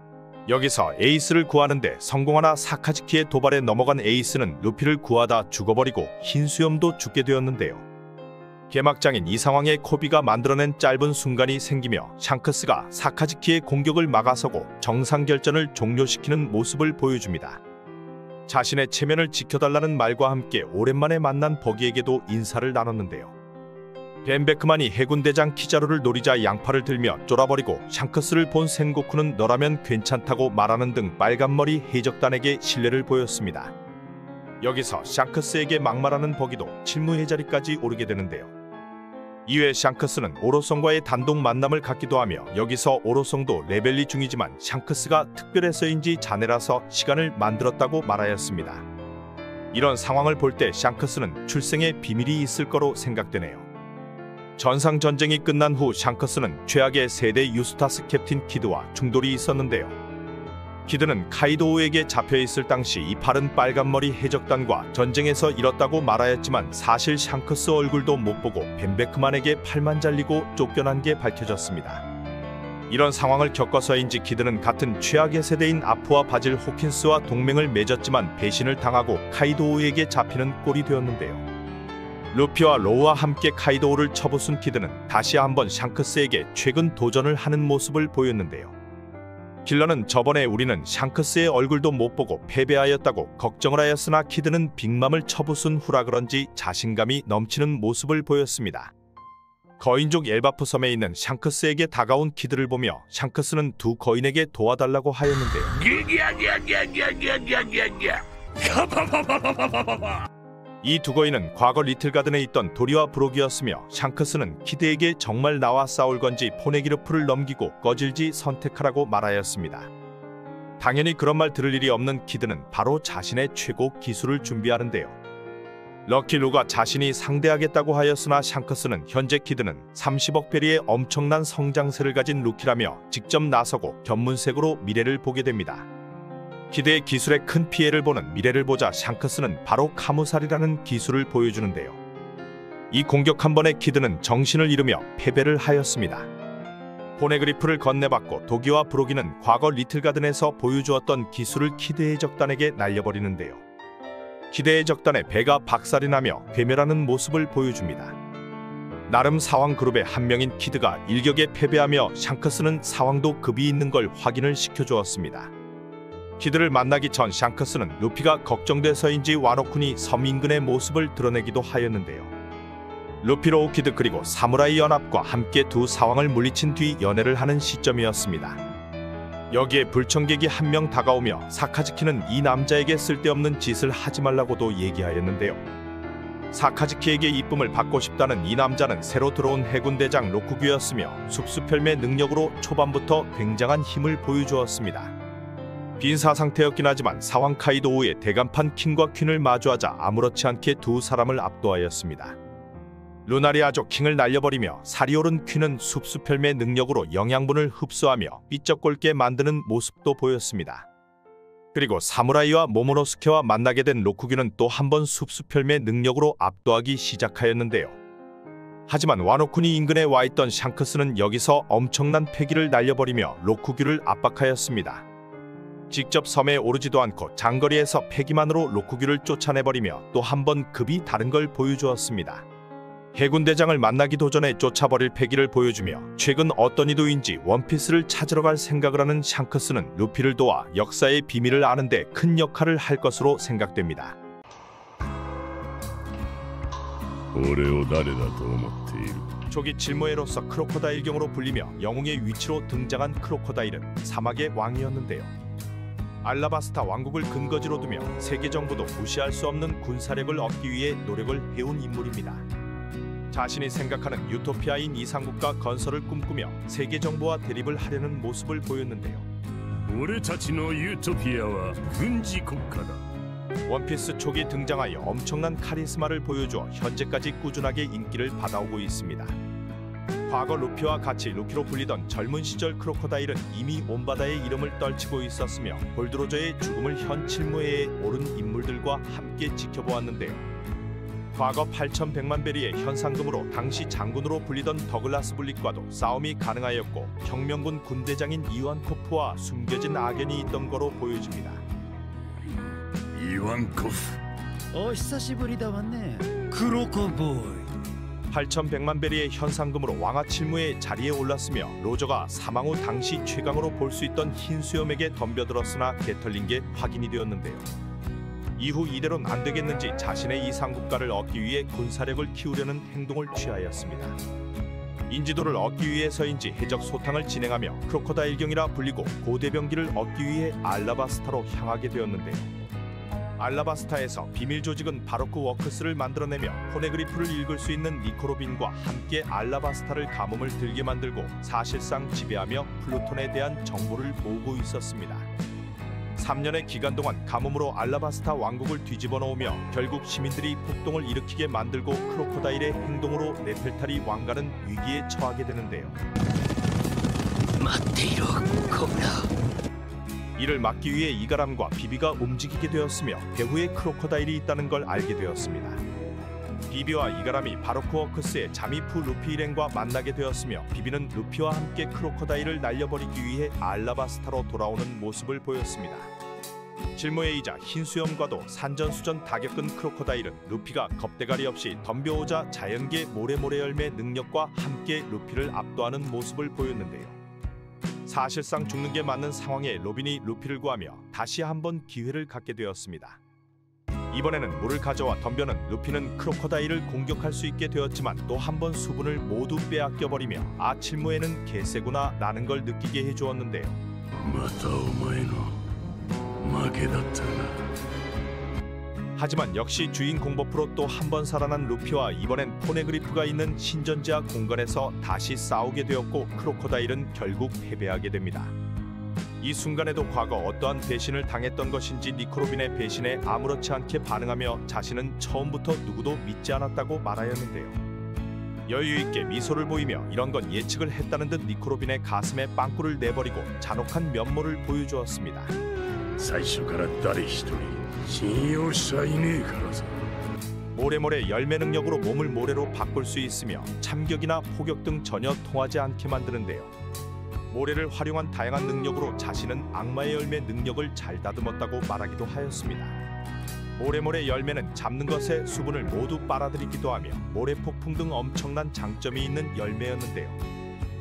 여기서 에이스를 구하는데 성공하나 사카즈키의 도발에 넘어간 에이스는 루피를 구하다 죽어버리고 흰수염도 죽게 되었는데요. 개막장인 이 상황에 코비가 만들어낸 짧은 순간이 생기며 샹크스가 사카즈키의 공격을 막아서고 정상결전을 종료시키는 모습을 보여줍니다. 자신의 체면을 지켜달라는 말과 함께 오랜만에 만난 버기에게도 인사를 나눴는데요. 벤베크만이 해군대장 키자루를 노리자 양팔을 들며 쫄아버리고 샹크스를 본 센고쿠는 너라면 괜찮다고 말하는 등 빨간머리 해적단에게 신뢰를 보였습니다. 여기서 샹크스에게 막말하는 버기도 칠무회 자리까지 오르게 되는데요. 이외 샹크스는 오로성과의 단독 만남을 갖기도 하며 여기서 오로성도 레벨리 중이지만 샹크스가 특별해서인지 자네라서 시간을 만들었다고 말하였습니다. 이런 상황을 볼 때 샹크스는 출생에 비밀이 있을 거로 생각되네요. 전상전쟁이 끝난 후 샹크스는 최악의 세대 유스타스 캡틴 키드와 충돌이 있었는데요. 키드는 카이도우에게 잡혀있을 당시 이 팔은 빨간머리 해적단과 전쟁에서 잃었다고 말하였지만 사실 샹크스 얼굴도 못 보고 벤베크만에게 팔만 잘리고 쫓겨난 게 밝혀졌습니다. 이런 상황을 겪어서인지 키드는 같은 최악의 세대인 아프와 바질 호킨스와 동맹을 맺었지만 배신을 당하고 카이도우에게 잡히는 꼴이 되었는데요. 루피와 로우와 함께 카이도우를 쳐부순 키드는 다시 한번 샹크스에게 최근 도전을 하는 모습을 보였는데요. 킬러는 저번에 우리는 샹크스의 얼굴도 못 보고 패배하였다고 걱정을 하였으나 키드는 빅맘을 쳐부순 후라 그런지 자신감이 넘치는 모습을 보였습니다. 거인족 엘바프 섬에 있는 샹크스에게 다가온 키드를 보며 샹크스는 두 거인에게 도와달라고 하였는데요. 이 두 거인은 과거 리틀가든에 있던 도리와 브록이었으며 샹크스는 키드에게 정말 나와 싸울 건지 포네기르프를 넘기고 꺼질지 선택하라고 말하였습니다. 당연히 그런 말 들을 일이 없는 키드는 바로 자신의 최고 기술을 준비하는데요. 럭키루가 자신이 상대하겠다고 하였으나 샹크스는 현재 키드는 삼십억 베리의 엄청난 성장세를 가진 루키라며 직접 나서고 견문색으로 미래를 보게 됩니다. 키드의 기술에 큰 피해를 보는 미래를 보자 샹크스는 바로 카무살이라는 기술을 보여주는데요. 이 공격 한 번에 키드는 정신을 잃으며 패배를 하였습니다. 포네그리프를 건네받고 도기와 브로기는 과거 리틀가든에서 보여주었던 기술을 키드의 적단에게 날려버리는데요. 키드의 적단의 배가 박살이 나며 괴멸하는 모습을 보여줍니다. 나름 사왕 그룹의 한 명인 키드가 일격에 패배하며 샹크스는 사왕도 급이 있는 걸 확인을 시켜주었습니다. 키드를 만나기 전 샹크스는 루피가 걱정돼서인지 와노쿤이 섬 인근의 모습을 드러내기도 하였는데요. 루피로우 키드 그리고 사무라이 연합과 함께 두 사왕을 물리친 뒤 연애를 하는 시점이었습니다. 여기에 불청객이 한 명 다가오며 사카즈키는 이 남자에게 쓸데없는 짓을 하지 말라고도 얘기하였는데요. 사카즈키에게 이쁨을 받고 싶다는 이 남자는 새로 들어온 해군대장 로쿠규였으며 숲수펠매 능력으로 초반부터 굉장한 힘을 보여주었습니다. 빈사 상태였긴 하지만 사왕 카이도우의 대간판 킹과 퀸을 마주하자 아무렇지 않게 두 사람을 압도하였습니다. 루나리아족 킹을 날려버리며 살이 오른 퀸은 숲수펠매 능력으로 영양분을 흡수하며 삐쩍꼴게 만드는 모습도 보였습니다. 그리고 사무라이와 모모노스케와 만나게 된 로쿠규는 또 한 번 숲수펠매 능력으로 압도하기 시작하였는데요. 하지만 와노쿤이 인근에 와있던 샹크스는 여기서 엄청난 패기를 날려버리며 로쿠규를 압박하였습니다. 직접 섬에 오르지도 않고 장거리에서 패기만으로 로쿠규를 쫓아내버리며 또 한 번 급이 다른 걸 보여주었습니다. 해군 대장을 만나기 도전에 쫓아버릴 패기를 보여주며 최근 어떤 이도인지 원피스를 찾으러 갈 생각을 하는 샹크스는 루피를 도와 역사의 비밀을 아는데 큰 역할을 할 것으로 생각됩니다. 俺を誰だと思っている 초기 질모에로서 크로코다일경으로 불리며 영웅의 위치로 등장한 크로코다일은 사막의 왕이었는데요. 알라바스타 왕국을 근거지로 두며 세계 정부도 무시할 수 없는 군사력을 얻기 위해 노력을 해온 인물입니다. 자신이 생각하는 유토피아인 이상국가 건설을 꿈꾸며 세계 정부와 대립을 하려는 모습을 보였는데요. 俺たちのユートピアは軍事国家だ 원피스 초기 등장하여 엄청난 카리스마를 보여주어 현재까지 꾸준하게 인기를 받아오고 있습니다. 과거 루피와 같이 루키로 불리던 젊은 시절 크로코다일은 이미 온 바다의 이름을 떨치고 있었으며 골드로저의 죽음을 현 칠무회에 오른 인물들과 함께 지켜보았는데요. 과거 팔천백만 베리의 현상금으로 당시 장군으로 불리던 더글라스 블릭과도 싸움이 가능하였고 혁명군 군대장인 이완코프와 숨겨진 악연이 있던 거로 보여집니다. イワンコフお久しぶりだわねクロコボーイ 팔천백만 베리의 현상금으로 왕하 칠무의 자리에 올랐으며 로저가 사망 후 당시 최강으로 볼 수 있던 흰 수염에게 덤벼들었으나 개털린 게 확인이 되었는데요. 이후 이대로는 안 되겠는지 자신의 이상국가를 얻기 위해 군사력을 키우려는 행동을 취하였습니다. 인지도를 얻기 위해서인지 해적 소탕을 진행하며 크로코다일경이라 불리고 고대병기를 얻기 위해 알라바스타로 향하게 되었는데요. 알라바스타에서 비밀 조직은 바로크 워크스를 만들어내며 포네그리프를 읽을 수 있는 니코로빈과 함께 알라바스타를 가뭄을 들게 만들고 사실상 지배하며 플루톤에 대한 정보를 모으고 있었습니다. 삼 년의 기간 동안 가뭄으로 알라바스타 왕국을 뒤집어 놓으며 결국 시민들이 폭동을 일으키게 만들고 크로코다일의 행동으로 네펠타리 왕가는 위기에 처하게 되는데요. 맞대로 코브라 이를 막기 위해 이가람과 비비가 움직이게 되었으며 배후에 크로코다일이 있다는 걸 알게 되었습니다. 비비와 이가람이 바로크 워크스의 자미프 루피 일행과 만나게 되었으며 비비는 루피와 함께 크로코다일을 날려버리기 위해 알라바스타로 돌아오는 모습을 보였습니다. 질모에이자 흰수염과도 산전수전 다 겪은 크로코다일은 루피가 겁대가리 없이 덤벼오자 자연계 모래모래 열매 능력과 함께 루피를 압도하는 모습을 보였는데요. 사실상 죽는 게 맞는 상황에 로빈이 루피를 구하며 다시 한번 기회를 갖게 되었습니다. 이번에는 물을 가져와 덤벼는 루피는 크로코다일을 공격할 수 있게 되었지만 또 한 번 수분을 모두 빼앗겨버리며 아 칠무에는 개쎄구나 라는 걸 느끼게 해주었는데요. またお前の負けだったな 하지만 역시 주인공 버프로 또 한 번 살아난 루피와 이번엔 포네그리프가 있는 신전지하 공간에서 다시 싸우게 되었고 크로코다일은 결국 패배하게 됩니다. 이 순간에도 과거 어떠한 배신을 당했던 것인지 니코로빈의 배신에 아무렇지 않게 반응하며 자신은 처음부터 누구도 믿지 않았다고 말하였는데요. 여유있게 미소를 보이며 이런 건 예측을 했다는 듯 니코로빈의 가슴에 빵꾸를 내버리고 잔혹한 면모를 보여주었습니다. 最初から誰一人信用しちゃいねえからさ 모래모래 열매 능력으로 몸을 모래로 바꿀 수 있으며 참격이나 포격 등 전혀 통하지 않게 만드는데요. 모래를 활용한 다양한 능력으로 자신은 악마의 열매 능력을 잘 다듬었다고 말하기도 하였습니다. 모래모래 열매는 잡는 것에 수분을 모두 빨아들이기도 하며 모래 폭풍 등 엄청난 장점이 있는 열매였는데요.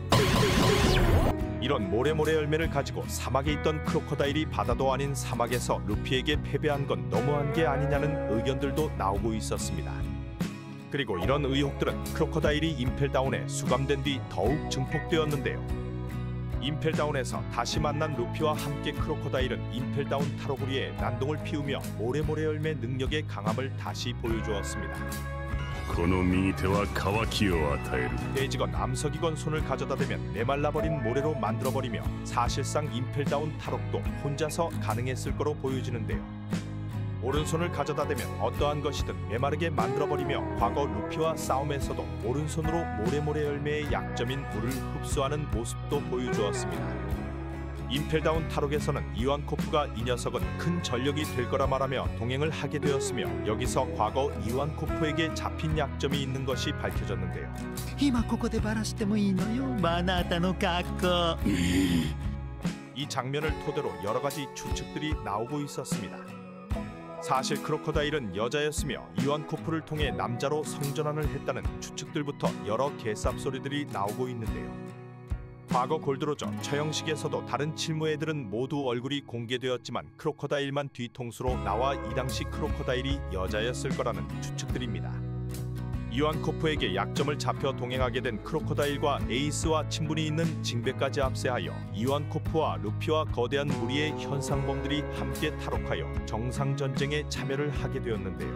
이런 모래모래 열매를 가지고 사막에 있던 크로코다일이 바다도 아닌 사막에서 루피에게 패배한 건 너무한 게 아니냐는 의견들도 나오고 있었습니다. 그리고 이런 의혹들은 크로코다일이 임펠다운에 수감된 뒤 더욱 증폭되었는데요. 임펠다운에서 다시 만난 루피와 함께 크로코다일은 임펠다운 타로구리에 난동을 피우며 모래모래 열매 능력의 강함을 다시 보여주었습니다. この右手は渇きを与える 돼지건 암석이건 손을 가져다 대면 메말라버린 모래로 만들어버리며 사실상 임펠다운 탈옥도 혼자서 가능했을 거로 보여지는데요. 오른손을 가져다 대면 어떠한 것이든 메마르게 만들어버리며 과거 루피와 싸움에서도 오른손으로 모래모래 열매의 약점인 물을 흡수하는 모습도 보여주었습니다. 임펠다운 탈옥에서는 이완코프가 이 녀석은 큰 전력이 될 거라 말하며 동행을 하게 되었으며 여기서 과거 이완코프에게 잡힌 약점이 있는 것이 밝혀졌는데요. 今ここでバラしてもいいのよマナータの格好 이 장면을 토대로 여러 가지 추측들이 나오고 있었습니다. 사실 크로코다일은 여자였으며 이완코프를 통해 남자로 성전환을 했다는 추측들부터 여러 개쌉소리들이 나오고 있는데요. 과거 골드로저 처형식에서도 다른 칠무애들은 모두 얼굴이 공개되었지만 크로코다일만 뒤통수로 나와 이 당시 크로코다일이 여자였을 거라는 추측들입니다. 이완코프에게 약점을 잡혀 동행하게 된 크로코다일과 에이스와 친분이 있는 징배까지 합세하여 이완코프와 루피와 거대한 무리의 현상범들이 함께 탈옥하여 정상전쟁에 참여를 하게 되었는데요.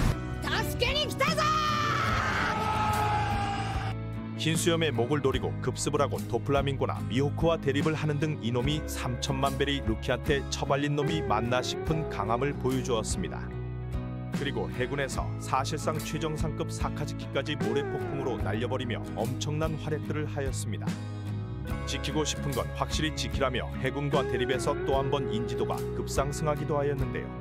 흰수염의 목을 노리고 급습을 하고 도플라밍고나 미호크와 대립을 하는 등 이놈이 삼천만 벨이 루키한테 처발린 놈이 맞나 싶은 강함을 보여주었습니다. 그리고 해군에서 사실상 최정상급 사카즈키까지 모래폭풍으로 날려버리며 엄청난 활약들을 하였습니다. 지키고 싶은 건 확실히 지키라며 해군과 대립에서 또 한 번 인지도가 급상승하기도 하였는데요.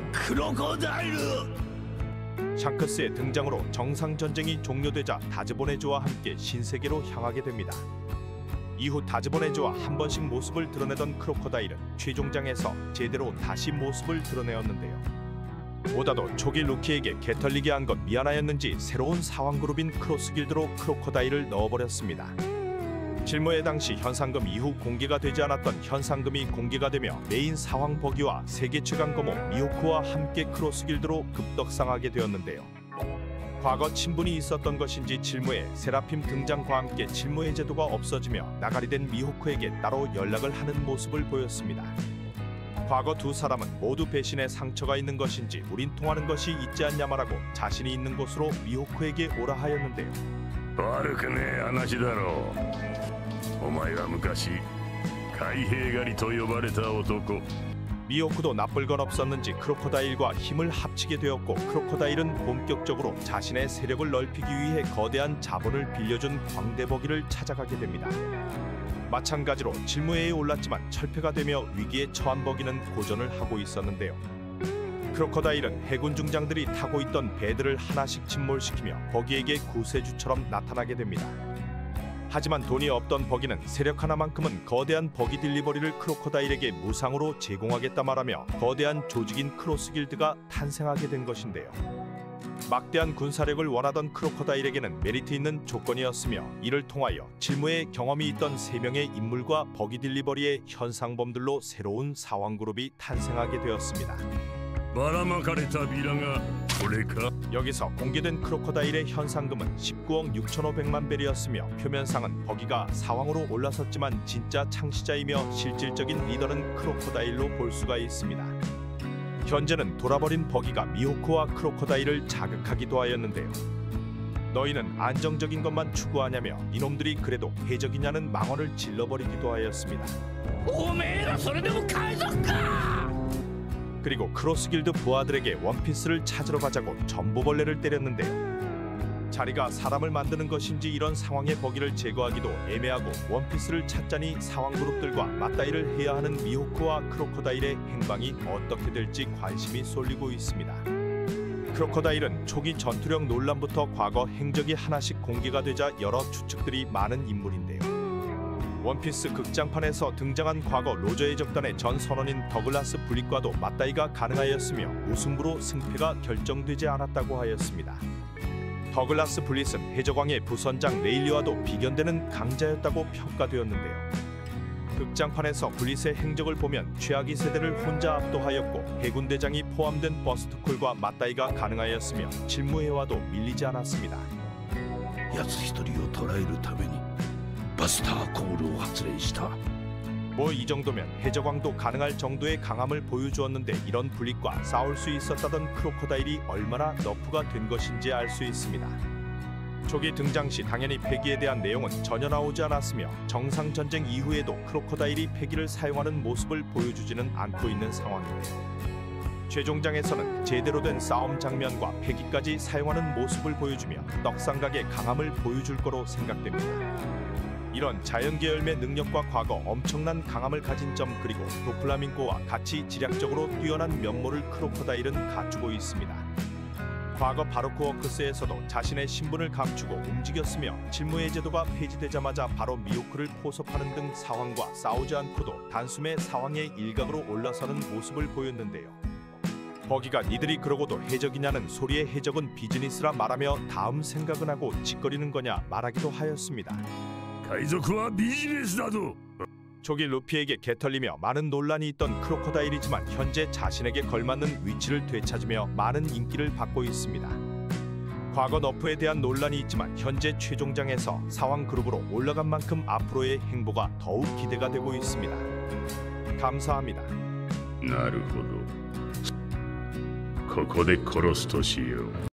크로코다일은 샹크스의 등장으로 정상전쟁이 종료되자 다즈보네즈와 함께 신세계로 향하게 됩니다. 이후 다즈보네즈와 한 번씩 모습을 드러내던 크로코다일은 최종장에서 제대로 다시 모습을 드러내었는데요. 보다도 초기 루키에게 개털리게 한 건 미안하였는지 새로운 사왕그룹인 크로스길드로 크로코다일을 넣어버렸습니다. 칠무회 당시 현상금 이후 공개가 되지 않았던 현상금이 공개가 되며 메인 사왕 버기와 세계 최강 거모 미호크와 함께 크로스길드로 급덕상하게 되었는데요. 과거 친분이 있었던 것인지 칠무회 세라핌 등장과 함께 칠무회 제도가 없어지며 나가리 된 미호크에게 따로 연락을 하는 모습을 보였습니다. 과거 두 사람은 모두 배신의 상처가 있는 것인지 우린 통하는 것이 있지 않냐 말하고 자신이 있는 곳으로 미호크에게 오라 하였는데요. 悪くねえ話だろう。お前は昔海兵狩りと呼ばれた男。 미호크도 나쁠 건 없었는지 크로코다일과 힘을 합치게 되었고 크로코다일은 본격적으로 자신의 세력을 넓히기 위해 거대한 자본을 빌려준 광대버기를 찾아가게 됩니다. 마찬가지로 칠무회에 올랐지만 철폐가 되며 위기에 처한 버기는 고전을 하고 있었는데요. 크로코다일은 해군 중장들이 타고 있던 배들을 하나씩 침몰시키며 버기에게 구세주처럼 나타나게 됩니다. 하지만 돈이 없던 버기는 세력 하나만큼은 거대한 버기 딜리버리를 크로코다일에게 무상으로 제공하겠다 말하며 거대한 조직인 크로스길드가 탄생하게 된 것인데요. 막대한 군사력을 원하던 크로코다일에게는 메리트 있는 조건이었으며 이를 통하여 칠무의 경험이 있던 세 명의 인물과 버기 딜리버리의 현상범들로 새로운 사왕그룹이 탄생하게 되었습니다. ばらまかれたビラがこれか。 여기서 공개된 크로코다일의 현상금은 십구억 육천오백만 벨이었으며 표면상은 버기가 사왕으로 올라섰지만 진짜 창시자이며 실질적인 리더는 크로코다일로 볼 수가 있습니다. 현재는 돌아버린 버기가 미호크와 크로코다일을 자극하기도 하였는데요. 너희는 안정적인 것만 추구하냐며 이놈들이 그래도 해적이냐는 망언을 질러버리기도 하였습니다. 그리고 크로스길드 부하들에게 원피스를 찾으러 가자고 전보벌레를 때렸는데요. 자리가 사람을 만드는 것인지 이런 상황의 버기를 제거하기도 애매하고 원피스를 찾자니 상황그룹들과 맞다이를 해야 하는 미호크와 크로코다일의 행방이 어떻게 될지 관심이 쏠리고 있습니다. 크로코다일은 초기 전투력 논란부터 과거 행적이 하나씩 공개가 되자 여러 추측들이 많은 인물인데요. 원피스 극장판에서 등장한 과거 로저의 적단의 전 선원인 더글라스 블릿과도 맞다이가 가능하였으며 무승부로 승패가 결정되지 않았다고 하였습니다. 더글라스 블릿은 해적왕의 부선장 레일리와도 비견되는 강자였다고 평가되었는데요. 극장판에서 블릿의 행적을 보면 최악의 세대를 혼자 압도하였고 해군대장이 포함된 버스트콜과 맞다이가 가능하였으며 칠무회와도 밀리지 않았습니다. 奴一人を捕らえるためにバスターコールを発令した。 뭐 이 정도면 해적왕도 가능할 정도의 강함을 보여주었는데 이런 블릿과 싸울 수 있었다던 크로코다일이 얼마나 너프가 된 것인지 알 수 있습니다. 초기 등장 시 당연히 패기에 대한 내용은 전혀 나오지 않았으며 정상전쟁 이후에도 크로코다일이 패기를 사용하는 모습을 보여주지는 않고 있는 상황인데요. 최종장에서는 제대로 된 싸움 장면과 패기까지 사용하는 모습을 보여주며 떡상각의 강함을 보여줄 거로 생각됩니다. 이런 자연계열매 능력과 과거 엄청난 강함을 가진 점 그리고 도플라밍고와 같이 지략적으로 뛰어난 면모를 크로코다일은 갖추고 있습니다. 과거 바로크 워크스에서도 자신의 신분을 감추고 움직였으며 칠무의 제도가 폐지되자마자 바로 미호크를 포섭하는 등 사왕과 싸우지 않고도 단숨에 사왕의 일각으로 올라서는 모습을 보였는데요. 버기가 니들이 그러고도 해적이냐는 소리에 해적은 비즈니스라 말하며 다음 생각은 하고 짓거리는 거냐 말하기도 하였습니다. 海賊はビジネスだと 조기 루피에게 개털리며 많은 논란이 있던 크로코다일이지만 현재 자신에게 걸맞는 위치를 되찾으며 많은 인기를 받고 있습니다. 과거 너프에 대한 논란이 있지만 현재 최종장에서 사왕 그룹으로 올라간 만큼 앞으로의 행보가 더욱 기대가 되고 있습니다. 감사합니다. なるほどここで殺すとしよう